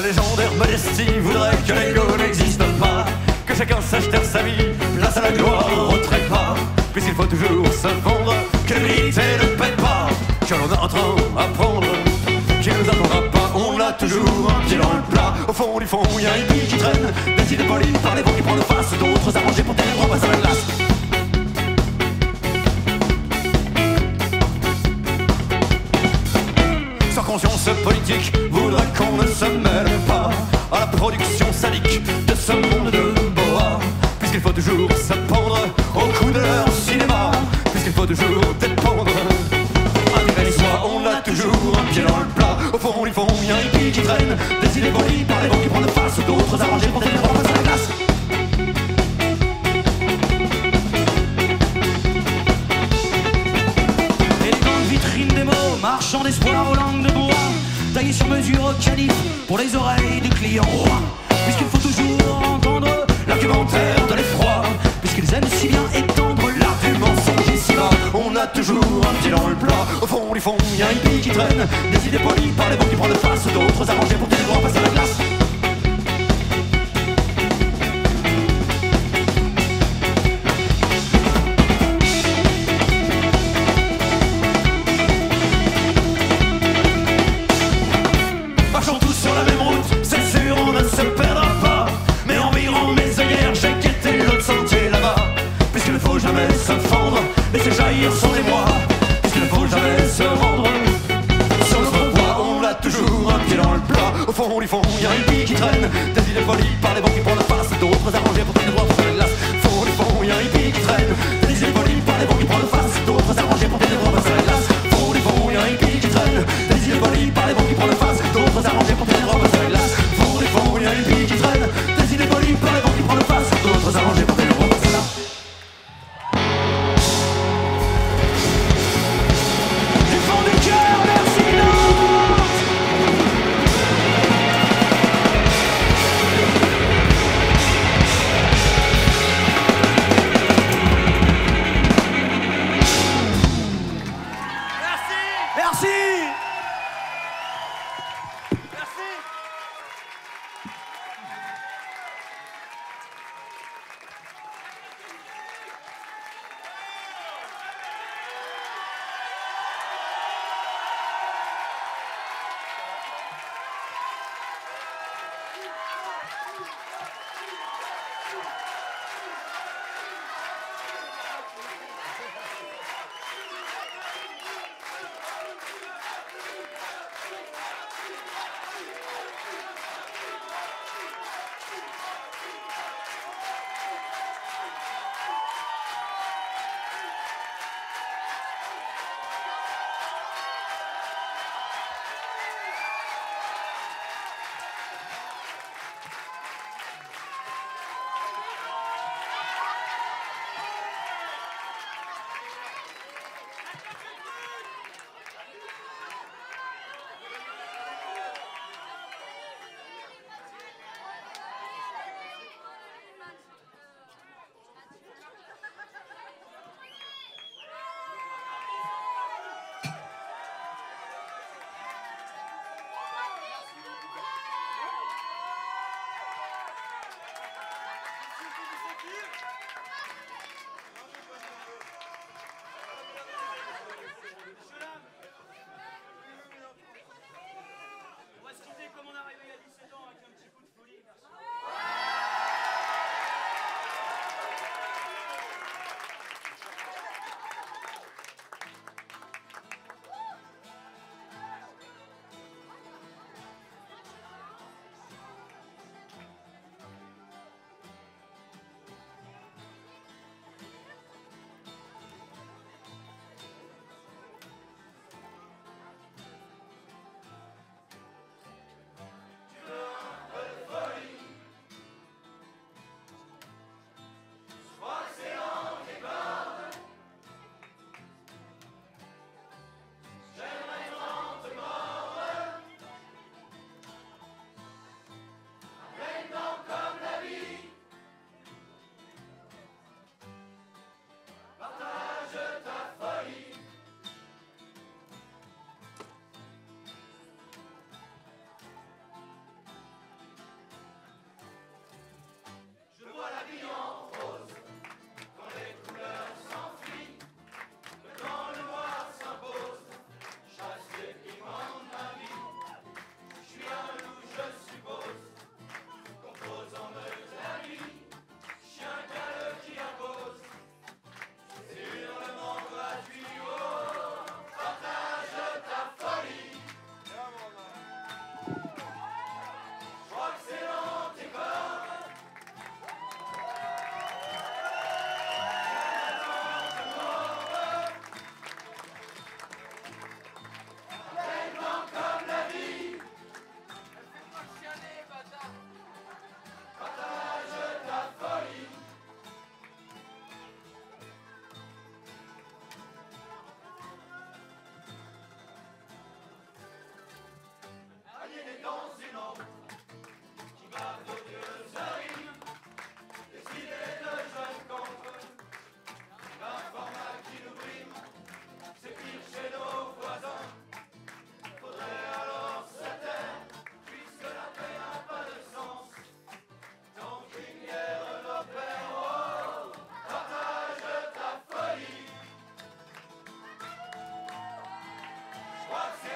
légendaire modestie voudrait que l'ego n'existe pas, que chacun sache taire sa vie, place à la gloire au trépas, puisqu'il faut toujours se vendre, que l'humilité ne paie pas, que l'on a un train à prendre, qui nous attendra pas, on l'a toujours un pied dans le plat. Au fond du fond, il y a un hippie qui traîne, des idées polies par les vents qui prennent le face, d'autres arrangés pour tenir droit face à la glace. Sans conscience politique, voudrait qu'on ne se mêle pas à la production sadique de ce monde de boa, puisqu'il faut toujours se pendre au coup de leur cinéma, puisqu'il faut toujours dépendre. On a toujours un pied dans le plat. Au fond du fond, il y a un hippie qui traîne, des idées polies par les vents qui prennent le face, d'autres arrangés pour tenir droit face à la glace. Et les grandes vitrines des mots, marchands d'espoir aux langues de bois, taillés sur mesure au calife pour les oreilles des clients rois, puisqu'il faut toujours entendre l'argumentaire de l'effroi, puisqu'ils aiment si bien étendre l'art du mensonge ici-bas. On a toujours un pied dans le plat. Au fond du fond, il y a un hippie qui traîne, des idées polies par les vents qui prennent le face, d'autres arrangés pour tenir droit face à la glace. Marchons tous sur la même route, c'est sûr, on ne se perdra pas, mais en virant mes œillères, j'ai quitté l'autre sentier là-bas, puisqu'il ne faut jamais se fendre, laisser jaillir son émoi, puisqu'il ne faut jamais se rendre. Sur notre voie, on a toujours un pied dans le plat. Au fond du fond, il y a un hippie qui traîne, des idées polies par les vents qui prennent la face, d'autres arrangés pour tenir droit face à la glace. Au fond du fond, il y a un hippie qui traîne, des idées polies par les vents qui prennent la face, d'autres arrangés pour tenir droit face à la glace. Au fond du fond, il y a un hippie qui traîne, des idées polies par les vents qui prennent la face, d'autres arrangés pour tenir droit face à la glace. Au fond du fond, il y a un hippie qui traîne, des idées polies par les vents qui prennent la face, d'autres arrangés pour tenir droit face à la glace.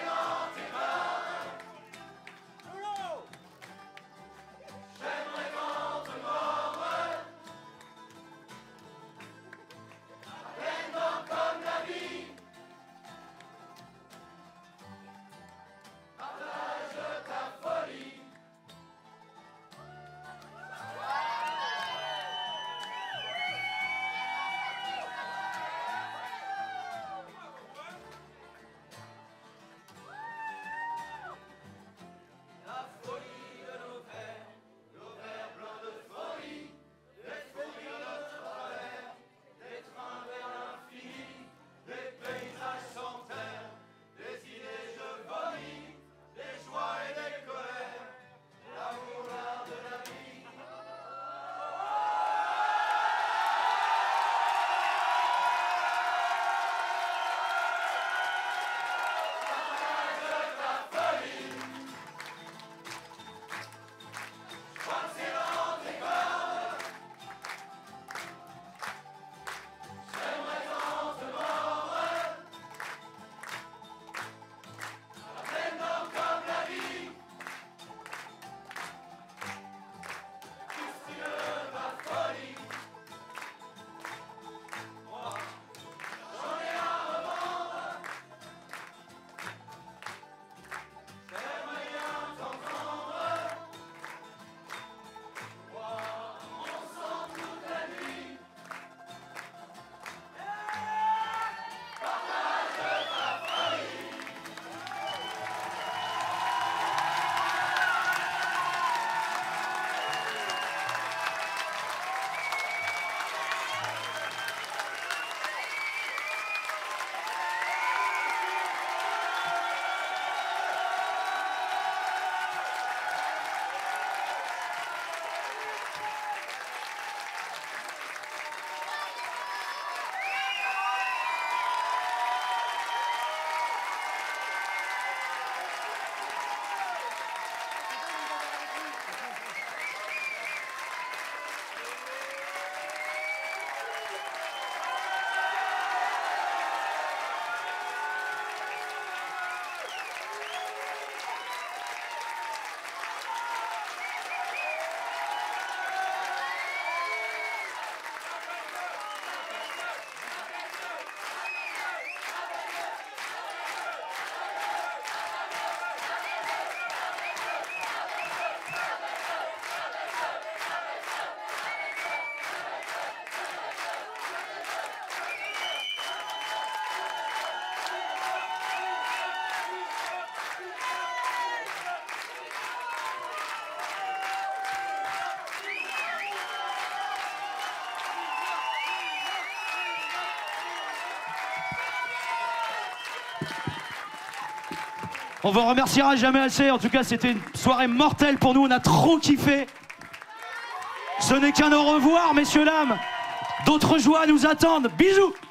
On vous remerciera jamais assez. En tout cas, c'était une soirée mortelle pour nous. On a trop kiffé. Ce n'est qu'un au revoir, messieurs, dames. D'autres joies nous attendent. Bisous.